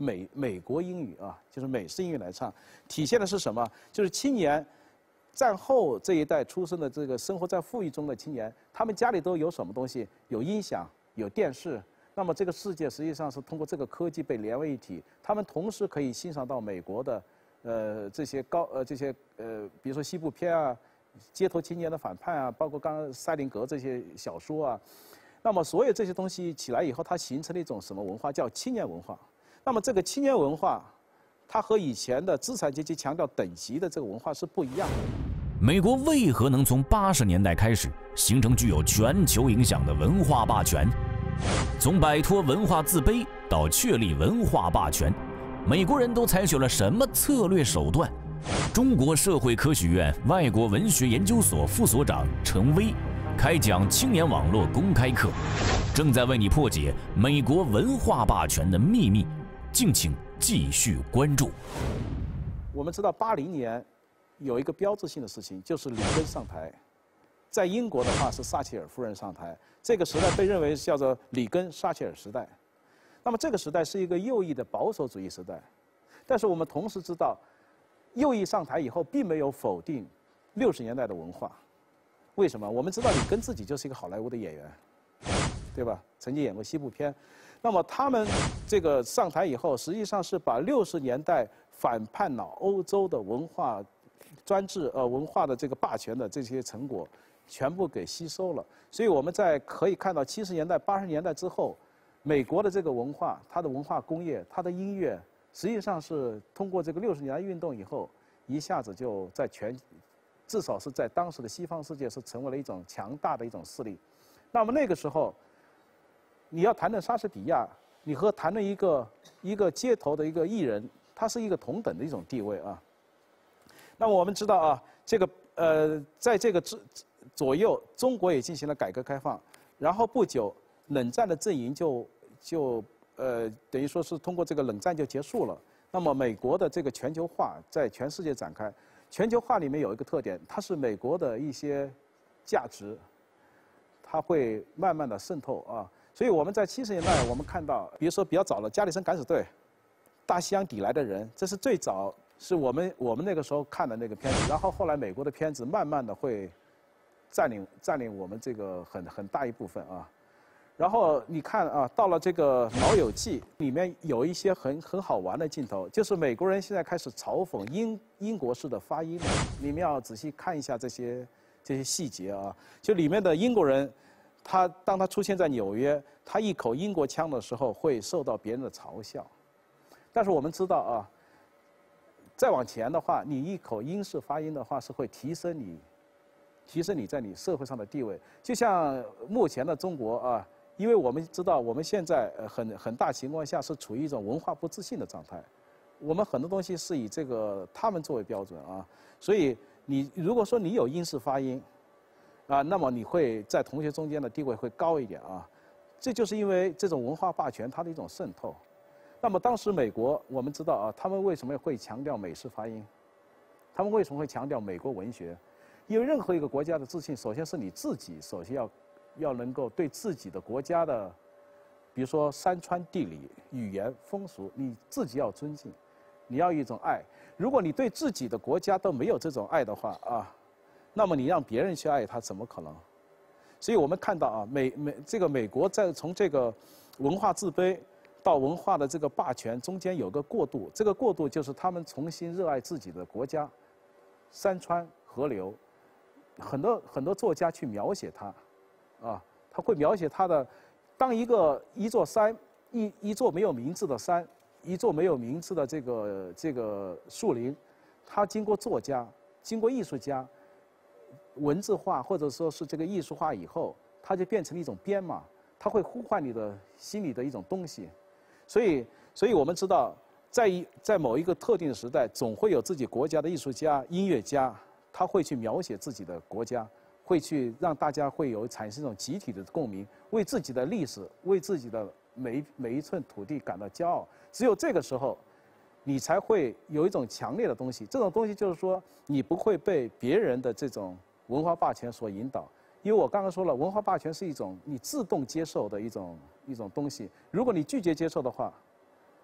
美美国英语啊，就是美式英语来唱，体现的是什么？就是青年战后这一代出生的这个生活在富裕中的青年，他们家里都有什么东西？有音响，有电视。那么这个世界实际上是通过这个科技被连为一体，他们同时可以欣赏到美国的呃这些高呃这些呃比如说西部片啊。街头青年的反叛啊，包括刚刚塞林格这些小说啊，那么所有这些东西起来以后，它形成了一种什么文化？叫青年文化。那么这个青年文化，它和以前的资产阶级强调等级的这个文化是不一样的。 美国为何能从八十年代开始形成具有全球影响的文化霸权？从摆脱文化自卑到确立文化霸权，美国人都采取了什么策略手段？中国社会科学院外国文学研究所副所长陈薇开讲青年网络公开课，正在为你破解美国文化霸权的秘密，敬请继续关注。 我们知道八零年有一个标志性的事情，就是里根上台。在英国的话是撒切尔夫人上台，这个时代被认为叫做里根撒切尔时代。那么这个时代是一个右翼的保守主义时代，但是我们同时知道。右翼上台以后，并没有否定六十年代的文化。为什么？我们知道里根自己就是一个好莱坞的演员，对吧？曾经演过西部片。那么他们这个上台以后，实际上是把六十年代反叛老欧洲的文化专制呃文化的这个霸权的这些成果，全部给吸收了。所以我们在可以看到七十年代、八十年代之后，美国的这个文化，它的文化工业，它的音乐。实际上是通过这个六十年代运动以后，一下子就在全，至少是在当时的西方世界是成为了一种强大的一种势力。那么那个时候，你要谈论莎士比亚，你和谈论一个一个街头的一个艺人，他是一个同等的一种地位啊。那么我们知道啊，这个呃，在这个之左右，中国也进行了改革开放，然后不久，冷战的阵营就就。呃，等于说是通过这个冷战就结束了。那么美国的这个全球化在全世界展开，全球化里面有一个特点，它是美国的一些价值，它会慢慢的渗透啊。所以我们在七十年代，我们看到，比如说比较早的加里森敢死队、大西洋抵来的人，这是最早是我们我们那个时候看的那个片子。然后后来美国的片子慢慢的会占领占领我们这个很很大一部分啊。然后你看啊，到了这个《老友记》里面有一些很很好玩的镜头，就是美国人现在开始嘲讽英英国式的发音，你们要仔细看一下这些这些细节啊。就里面的英国人，他当他出现在纽约，他一口英国腔的时候会受到别人的嘲笑。但是我们知道啊，再往前的话，你一口英式发音的话，是会提升你提升你在你社会上的地位。就像目前的中国啊。因为我们知道，我们现在呃很很大情况下是处于一种文化不自信的状态，我们很多东西是以这个他们作为标准啊，所以你如果说你有英式发音，啊，那么你会在同学中间的地位会高一点啊，这就是因为这种文化霸权它的一种渗透。那么当时美国我们知道啊，他们为什么会强调美式发音？他们为什么会强调美国文学？因为任何一个国家的自信，首先是你自己首先要。要能够对自己的国家的，比如说山川地理、语言、风俗，你自己要尊敬，你要有一种爱。如果你对自己的国家都没有这种爱的话啊，那么你让别人去爱它，怎么可能？所以我们看到啊，美美这个美国在从这个文化自卑到文化的这个霸权中间有个过渡，这个过渡就是他们重新热爱自己的国家，山川河流，很多很多作家去描写它。啊，他会描写他的，当一个一座山，一一座没有名字的山，一座没有名字的这个这个树林，它经过作家、经过艺术家文字化或者说是这个艺术化以后，它就变成了一种编码，它会呼唤你的心里的一种东西。所以，所以我们知道，在一在某一个特定的时代，总会有自己国家的艺术家、音乐家，他会去描写自己的国家。会去让大家会有产生一种集体的共鸣，为自己的历史、为自己的每一每一寸土地感到骄傲。只有这个时候，你才会有一种强烈的东西。这种东西就是说，你不会被别人的这种文化霸权所引导。因为我刚刚说了，文化霸权是一种你自动接受的一种一种东西。如果你拒绝接受的话，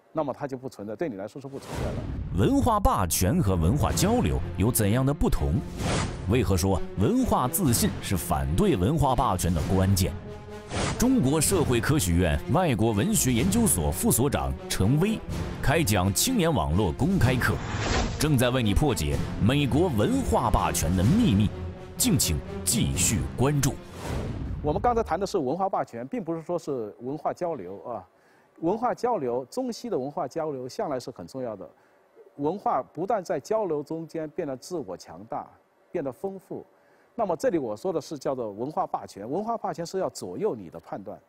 那么它就不存在，对你来说是不存在的。 文化霸权和文化交流有怎样的不同？为何说文化自信是反对文化霸权的关键？中国社会科学院外国文学研究所副所长陈薇开讲青年网络公开课，正在为你破解美国文化霸权的秘密，敬请继续关注。 我们刚才谈的是文化霸权，并不是说是文化交流啊。文化交流，中西的文化交流向来是很重要的。文化不但在交流中间变得自我强大，变得丰富。那么这里我说的是叫做文化霸权，文化霸权是要左右你的判断。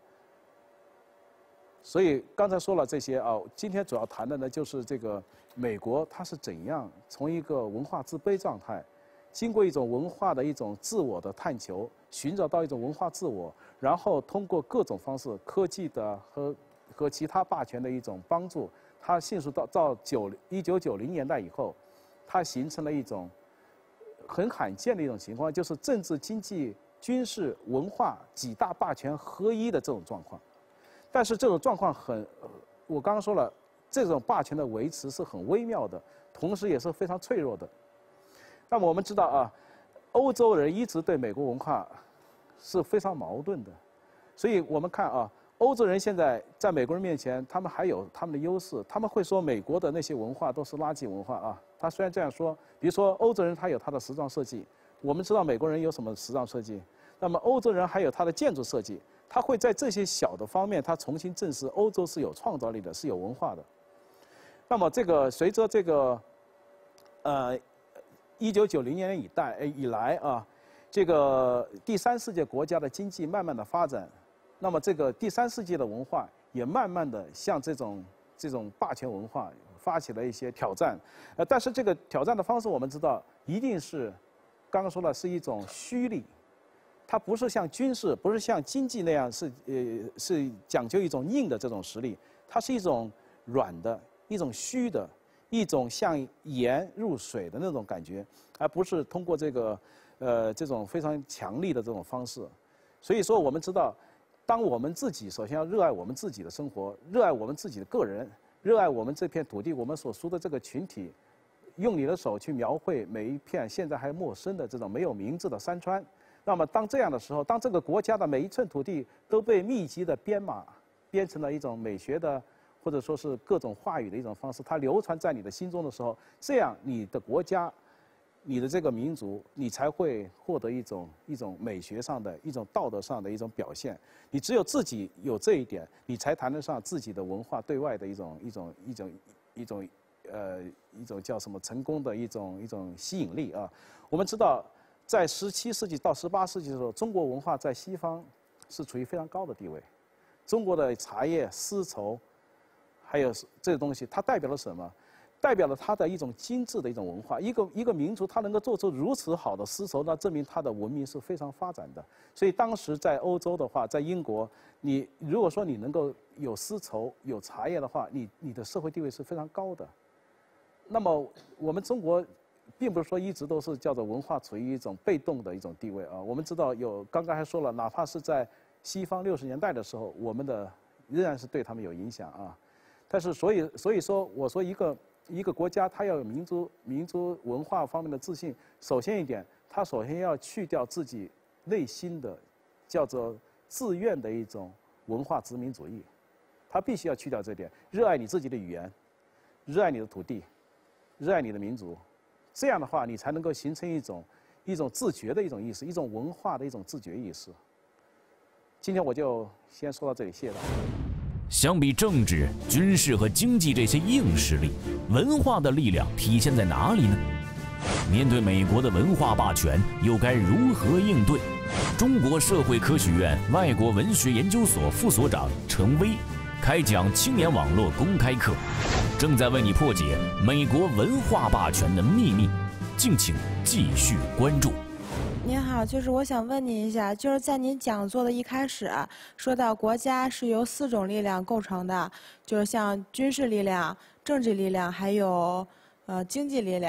所以刚才说了这些啊，今天主要谈的呢就是这个美国它是怎样从一个文化自卑状态，经过一种文化的一种自我的探求，寻找到一种文化自我，然后通过各种方式，科技的和和其他霸权的一种帮助，它迅速到到九一九九零年代以后，它形成了一种很罕见的一种情况，就是政治、经济、军事、文化几大霸权合一的这种状况。但是这种状况很，我刚刚说了，这种霸权的维持是很微妙的，同时也是非常脆弱的。那么我们知道啊，欧洲人一直对美国文化是非常矛盾的，所以我们看啊。欧洲人现在在美国人面前，他们还有他们的优势。他们会说美国的那些文化都是垃圾文化啊。他虽然这样说，比如说欧洲人他有他的时装设计，我们知道美国人有什么时装设计，那么欧洲人还有他的建筑设计，他会在这些小的方面，他重新证实欧洲是有创造力的，是有文化的。那么这个随着这个，呃，一九九零年以代以来啊，这个第三世界国家的经济慢慢的发展。那么这个第三世界的文化也慢慢的向这种这种霸权文化发起了一些挑战，呃，但是这个挑战的方式我们知道一定是，刚刚说了是一种虚力，它不是像军事，不是像经济那样是呃是讲究一种硬的这种实力，它是一种软的、一种虚的、一种像盐入水的那种感觉，而不是通过这个呃这种非常强力的这种方式。所以说我们知道。当我们自己首先要热爱我们自己的生活，热爱我们自己的个人，热爱我们这片土地，我们所属的这个群体，用你的手去描绘每一片现在还陌生的这种没有名字的山川。那么当这样的时候，当这个国家的每一寸土地都被密集的编码编成了一种美学的，或者说是各种话语的一种方式，它流传在你的心中的时候，这样你的国家。你的这个民族，你才会获得一种一种美学上的一种道德上的一种表现。你只有自己有这一点，你才谈得上自己的文化对外的一种一种一种一种呃一种叫什么成功的一种一种吸引力啊。我们知道，在十七世纪到十八世纪的时候，中国文化在西方是处于非常高的地位。中国的茶叶、丝绸，还有这个东西，它代表了什么？代表了它的一种精致的一种文化，一个一个民族，它能够做出如此好的丝绸，那证明它的文明是非常发展的。所以当时在欧洲的话，在英国，你如果说你能够有丝绸、有茶叶的话，你你的社会地位是非常高的。那么我们中国，并不是说一直都是叫做文化处于一种被动的一种地位啊。我们知道有，刚刚还说了，哪怕是在西方六十年代的时候，我们的仍然是对他们有影响啊。但是所以所以说，我说一个。一个国家，它要有民族、民族文化方面的自信。首先一点，它首先要去掉自己内心的叫做自愿的一种文化殖民主义，它必须要去掉这点。热爱你自己的语言，热爱你的土地，热爱你的民族，这样的话，你才能够形成一种一种自觉的一种意识，一种文化的一种自觉意识。今天我就先说到这里，谢谢大家。 相比政治、军事和经济这些硬实力，文化的力量体现在哪里呢？面对美国的文化霸权，又该如何应对？中国社会科学院外国文学研究所副所长陈薇开讲青年网络公开课，正在为你破解美国文化霸权的秘密，敬请继续关注。 您好，就是我想问您一下，就是在您讲座的一开始说到国家是由四种力量构成的，就是像军事力量、政治力量，还有呃经济力量。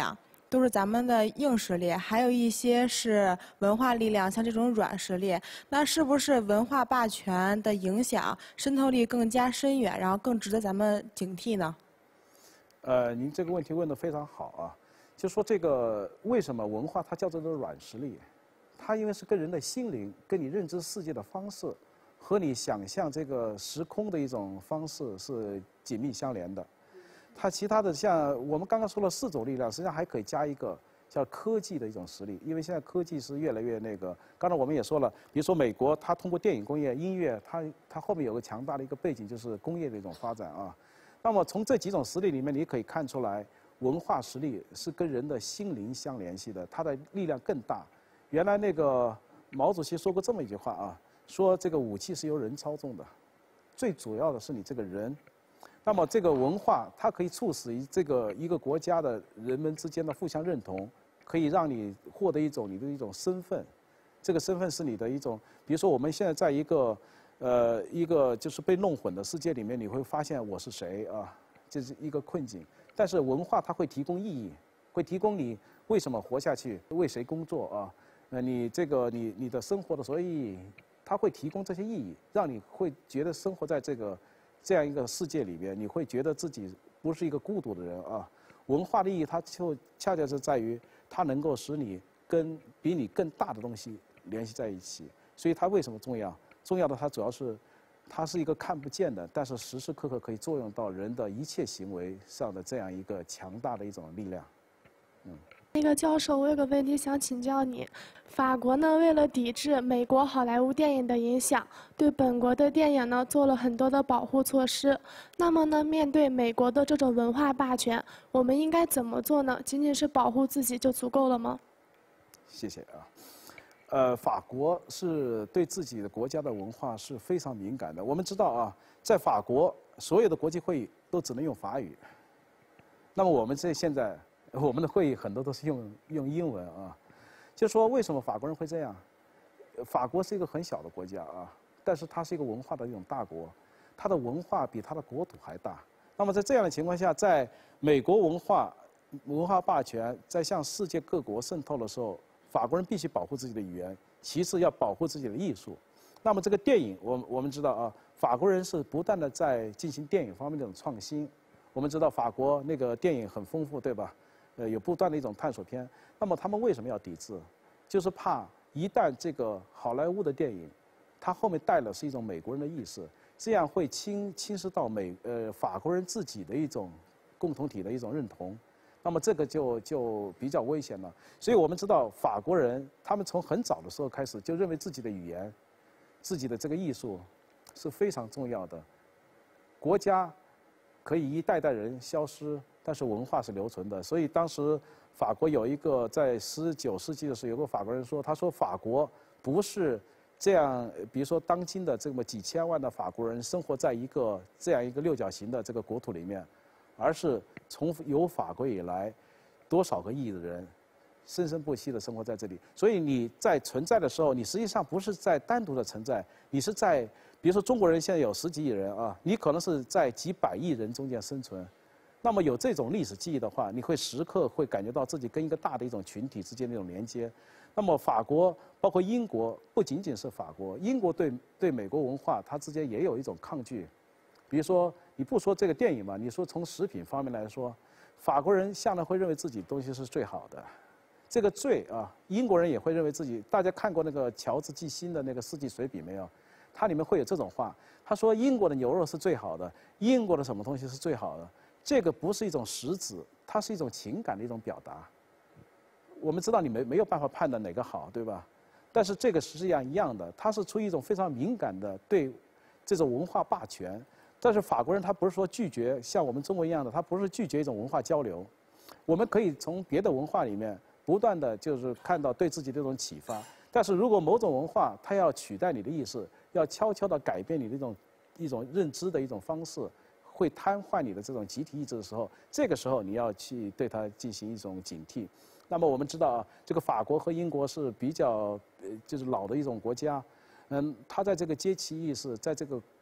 都是咱们的硬实力，还有一些是文化力量，像这种软实力。那是不是文化霸权的影响渗透力更加深远，然后更值得咱们警惕呢？ 呃，您这个问题问得非常好啊，就说这个为什么文化它叫做软实力？它因为是跟人的心灵、跟你认知世界的方式和你想象这个时空的一种方式是紧密相连的。它其他的像我们刚刚说了四种力量，实际上还可以加一个叫科技的一种实力，因为现在科技是越来越那个。刚才我们也说了，比如说美国，它通过电影工业、音乐，它它后面有个强大的一个背景，就是工业的一种发展啊。那么从这几种实力里面，你可以看出来，文化实力是跟人的心灵相联系的，它的力量更大。原来那个毛主席说过这么一句话啊，说这个武器是由人操纵的，最主要的是你这个人。那么这个文化，它可以促使一这个一个国家的人们之间的互相认同，可以让你获得一种你的一种身份，这个身份是你的一种，比如说我们现在在一个，呃，一个就是被弄混的世界里面，你会发现我是谁啊，这是一个困境。但是文化它会提供意义，会提供你为什么活下去，为谁工作啊，那你这个你你的生活的所有意义，它会提供这些意义，让你会觉得生活在这个。这样一个世界里边，你会觉得自己不是一个孤独的人啊。文化的意义，它就恰恰是在于它能够使你跟比你更大的东西联系在一起。所以它为什么重要？重要的它主要是，它是一个看不见的，但是时时刻刻可以作用到人的一切行为上的这样一个强大的一种力量。嗯。 那个教授，我有个问题想请教你。法国呢，为了抵制美国好莱坞电影的影响，对本国的电影呢做了很多的保护措施。那么呢，面对美国的这种文化霸权，我们应该怎么做呢？仅仅是保护自己就足够了吗？ 谢谢啊。呃，法国是对自己的国家的文化是非常敏感的。我们知道啊，在法国所有的国际会议都只能用法语。那么我们这现在。我们的会议很多都是用用英文啊，就说为什么法国人会这样？法国是一个很小的国家啊，但是它是一个文化的一种大国，它的文化比它的国土还大。那么在这样的情况下，在美国文化文化霸权在向世界各国渗透的时候，法国人必须保护自己的语言，其次要保护自己的艺术。那么这个电影，我我们知道啊，法国人是不断的在进行电影方面的这种创新。我们知道法国那个电影很丰富，对吧？呃，有不断的一种探索片。那么他们为什么要抵制？就是怕一旦这个好莱坞的电影，它后面带的是一种美国人的意识，这样会侵侵蚀到美呃法国人自己的一种共同体的一种认同。那么这个就就比较危险了。所以我们知道法国人他们从很早的时候开始就认为自己的语言、自己的这个艺术是非常重要的。国家可以一代代人消失，但是文化是留存的。所以当时法国有一个在十九世纪的时候，有个法国人说，他说法国不是这样，比如说当今的这么几千万的法国人生活在一个这样一个六角形的这个国土里面，而是从有法国以来，多少个亿的人生生不息的生活在这里。所以你在存在的时候，你实际上不是在单独的存在，你是在。比如说中国人现在有十几亿人啊，你可能是在几百亿人中间生存，那么有这种历史记忆的话，你会时刻会感觉到自己跟一个大的一种群体之间的一种连接。那么法国包括英国，不仅仅是法国，英国对对美国文化它之间也有一种抗拒。比如说你不说这个电影嘛，你说从食品方面来说，法国人向来会认为自己东西是最好的。这个最啊，英国人也会认为自己。大家看过那个乔治季辛的那个《世纪水笔》没有？它里面会有这种话，他说英国的牛肉是最好的，英国的什么东西是最好的。这个不是一种实质，它是一种情感的一种表达。我们知道你没没有办法判断哪个好，对吧？但是这个是这样一样的，它是出于一种非常敏感的对这种文化霸权。但是法国人他不是说拒绝像我们中国一样的，他不是拒绝一种文化交流。我们可以从别的文化里面不断的就是看到对自己的这种启发。但是如果某种文化它要取代你的意识，要悄悄地改变你的一种一种认知的一种方式，会瘫痪你的这种集体意志的时候，这个时候你要去对它进行一种警惕。那么我们知道啊，这个法国和英国是比较呃就是老的一种国家，嗯，它在这个阶级意识，在这个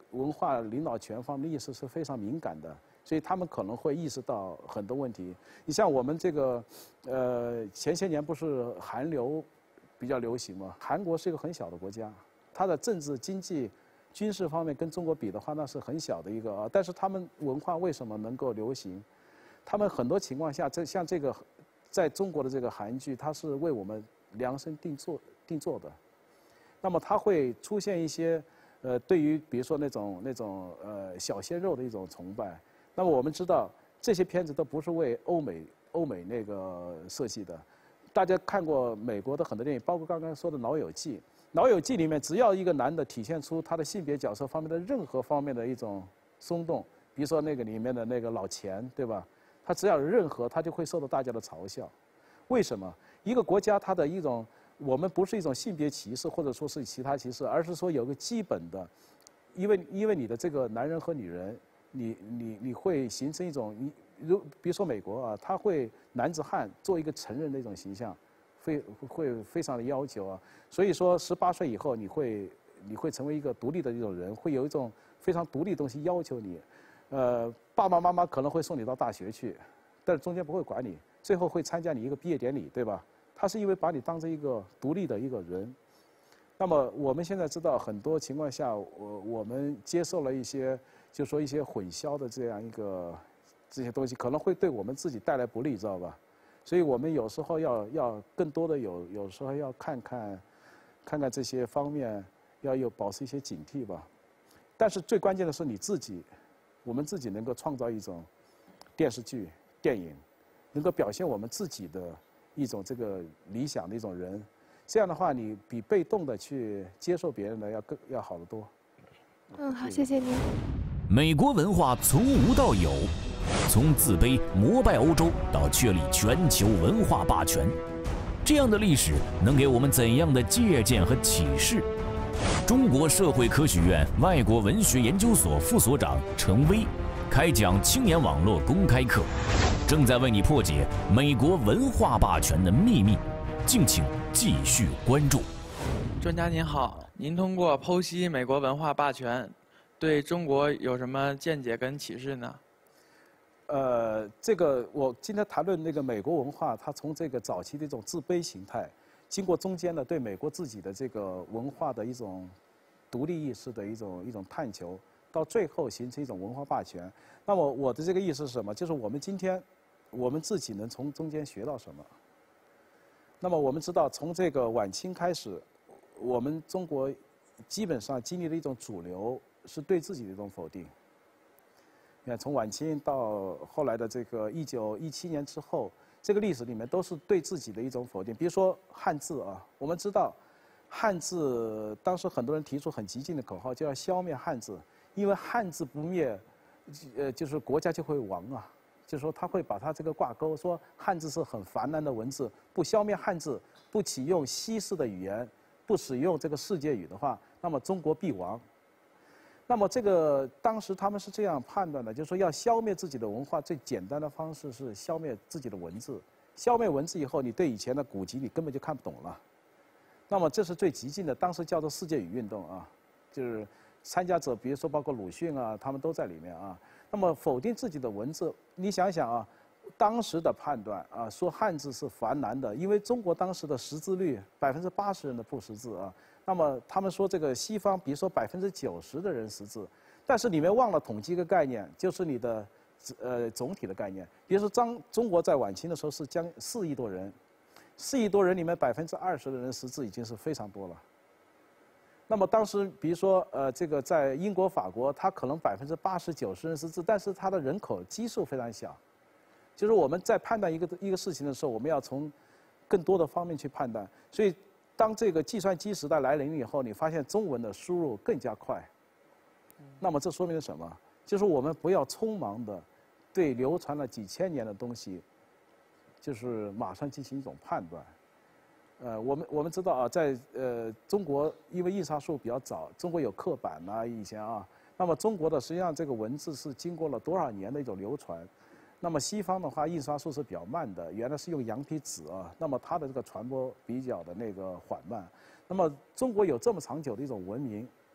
文化领导权方面的意识是非常敏感的，所以他们可能会意识到很多问题。你像我们这个，呃，前些年不是韩流比较流行吗？韩国是一个很小的国家，它的政治、经济、军事方面跟中国比的话，那是很小的一个啊。但是他们文化为什么能够流行？他们很多情况下，这像这个，在中国的这个韩剧，它是为我们量身定做定做的。那么它会出现一些，呃，对于比如说那种那种呃小鲜肉的一种崇拜。那么我们知道，这些片子都不是为欧美欧美那个设计的。大家看过美国的很多电影，包括刚刚说的《老友记》。《老友记》里面，只要一个男的体现出他的性别角色方面的任何方面的一种松动，比如说那个里面的那个老钱，对吧？他只要有任何，他就会受到大家的嘲笑。为什么？一个国家它的一种，我们不是一种性别歧视，或者说是其他歧视，而是说有个基本的，因为因为你的这个男人和女人，你你你会形成一种，你如比如说美国啊，他会男子汉做一个成人的一种形象，会会非常的要求啊。所以说十八岁以后，你会你会成为一个独立的一种人，会有一种非常独立的东西要求你。呃，爸爸妈妈可能会送你到大学去，但是中间不会管你，最后会参加你一个毕业典礼，对吧？他是因为把你当成一个独立的一个人。那么我们现在知道，很多情况下，我我们接受了一些，就说一些混淆的这样一个这些东西，可能会对我们自己带来不利，知道吧？所以我们有时候要要更多的有有时候要看看，看看这些方面，要有保持一些警惕吧。但是最关键的是你自己。我们自己能够创造一种电视剧、电影，能够表现我们自己的一种这个理想的一种人。这样的话，你比被动的去接受别人的要更要好得多。 嗯，好，谢谢您。 美国文化从无到有，从自卑膜拜欧洲到确立全球文化霸权，这样的历史能给我们怎样的借鉴和启示？中国社会科学院外国文学研究所副所长陈威开讲青年网络公开课，正在为你破解美国文化霸权的秘密，敬请继续关注。 专家您好，您通过剖析美国文化霸权，对中国有什么见解跟启示呢？ 呃，这个我今天谈论那个美国文化，它从这个早期的一种自卑形态。经过中间的对美国自己的这个文化的一种独立意识的一种一种探求，到最后形成一种文化霸权。那么我的这个意思是什么？就是我们今天我们自己能从中间学到什么？那么我们知道，从这个晚清开始，我们中国基本上经历了一种主流是对自己的一种否定。你看，从晚清到后来的这个一九一七年之后。这个历史里面都是对自己的一种否定。比如说汉字啊，我们知道，汉字当时很多人提出很激进的口号，就要消灭汉字，因为汉字不灭，呃，就是国家就会亡啊。就是说他会把它这个挂钩，说汉字是很繁难的文字，不消灭汉字，不启用西式的语言，不使用这个世界语的话，那么中国必亡。那么这个当时他们是这样判断的，就是说要消灭自己的文化，最简单的方式是消灭自己的文字。消灭文字以后，你对以前的古籍你根本就看不懂了。那么这是最激进的，当时叫做世界语运动啊，就是参加者，比如说包括鲁迅啊，他们都在里面啊。那么否定自己的文字，你想想啊，当时的判断啊，说汉字是繁难的，因为中国当时的识字率百分之八十人的不识字啊。那么他们说这个西方，比如说百分之九十的人识字，但是里面忘了统计一个概念，就是你的呃总体的概念。比如说张中国在晚清的时候是将四亿多人，四亿多人里面百分之二十的人识字已经是非常多了。那么当时比如说呃这个在英国、法国，它可能百分之八十九十人识字，但是它的人口基数非常小。就是我们在判断一个一个事情的时候，我们要从更多的方面去判断，所以。当这个计算机时代来临以后，你发现中文的输入更加快。那么这说明了什么？就是我们不要匆忙的对流传了几千年的东西，就是马上进行一种判断。呃，我们我们知道啊，在呃中国，因为印刷术比较早，中国有刻板呐、啊，以前啊，那么中国的实际上这个文字是经过了多少年的一种流传。那么西方的话，印刷术是比较慢的，原来是用羊皮纸啊，那么它的这个传播比较的那个缓慢。那么中国有这么长久的一种文明，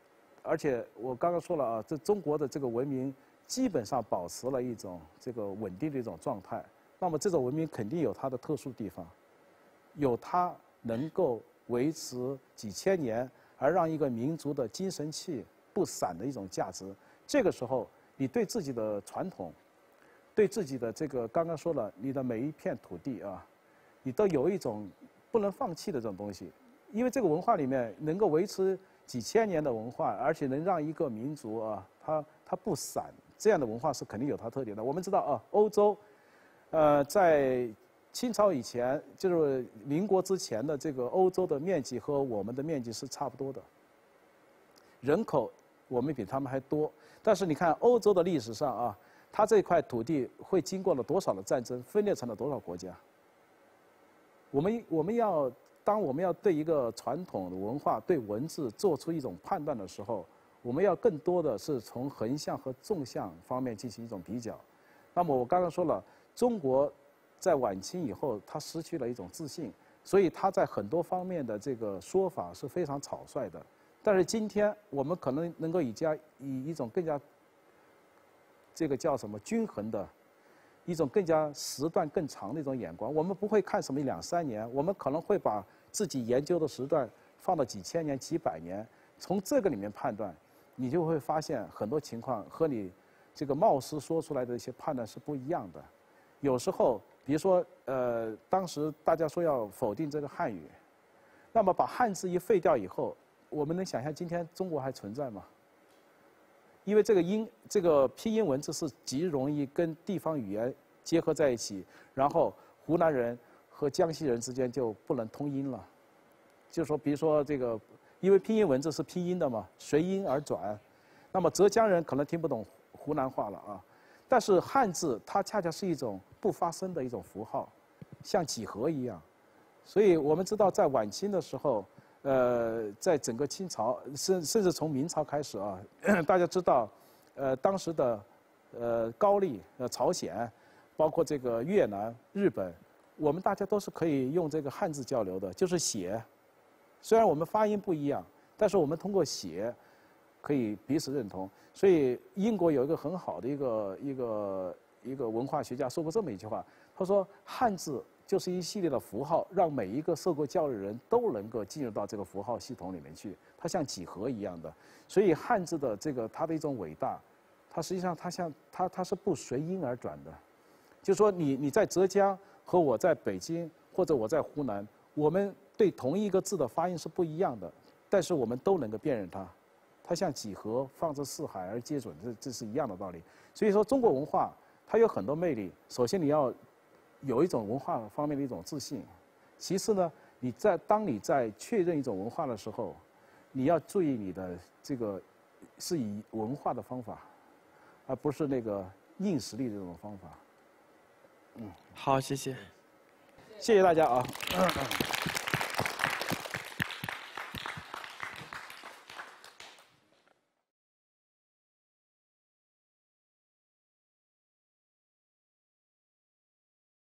而且我刚刚说了啊，这中国的这个文明基本上保持了一种这个稳定的一种状态。那么这种文明肯定有它的特殊地方，有它能够维持几千年，而让一个民族的精神气不散的一种价值。这个时候，你对自己的传统，对自己的这个刚刚说了，你的每一片土地啊，你都有一种不能放弃的这种东西，因为这个文化里面能够维持几千年的文化，而且能让一个民族啊，它它不散，这样的文化是肯定有它特点的。我们知道啊，欧洲，呃，在清朝以前，就是民国之前的这个欧洲的面积和我们的面积是差不多的，人口我们比他们还多。但是你看欧洲的历史上啊，它这块土地会经过了多少的战争，分裂成了多少国家？我们我们要当我们要对一个传统的文化、对文字做出一种判断的时候，我们要更多的是从横向和纵向方面进行一种比较。那么我刚刚说了，中国在晚清以后，它失去了一种自信，所以它在很多方面的这个说法是非常草率的。但是今天我们可能能够以加以一种更加这个叫什么均衡的一种更加时段更长的一种眼光，我们不会看什么两三年，我们可能会把自己研究的时段放到几千年、几百年，从这个里面判断，你就会发现很多情况和你这个貌似说出来的一些判断是不一样的。有时候，比如说，呃，当时大家说要否定这个汉语，那么把汉字一废掉以后，我们能想象今天中国还存在吗？因为这个音，这个拼音文字是极容易跟地方语言结合在一起，然后湖南人和江西人之间就不能通音了。就是说，比如说这个，因为拼音文字是拼音的嘛，随音而转，那么浙江人可能听不懂湖南话了啊。但是汉字它恰恰是一种不发声的一种符号，像几何一样。所以我们知道，在晚清的时候，呃，在整个清朝，甚甚至从明朝开始啊，大家知道，呃，当时的呃高丽、呃朝鲜，包括这个越南、日本，我们大家都是可以用这个汉字交流的，就是写。虽然我们发音不一样，但是我们通过写可以彼此认同。所以英国有一个很好的一个一个一个文化学家说过这么一句话，他说汉字就是一系列的符号，让每一个受过教育的人都能够进入到这个符号系统里面去，它像几何一样的。所以汉字的这个它的一种伟大，它实际上它像它它是不随音而转的。就是说你你在浙江和我在北京或者我在湖南，我们对同一个字的发音是不一样的，但是我们都能够辨认它。它像几何，放之四海而皆准，这这是一样的道理。所以说，中国文化它有很多魅力。首先，你要有一种文化方面的一种自信；其次呢，你在当你在确认一种文化的时候，你要注意你的这个是以文化的方法，而不是那个硬实力的这种方法。 嗯，好，谢谢， 谢谢大家啊。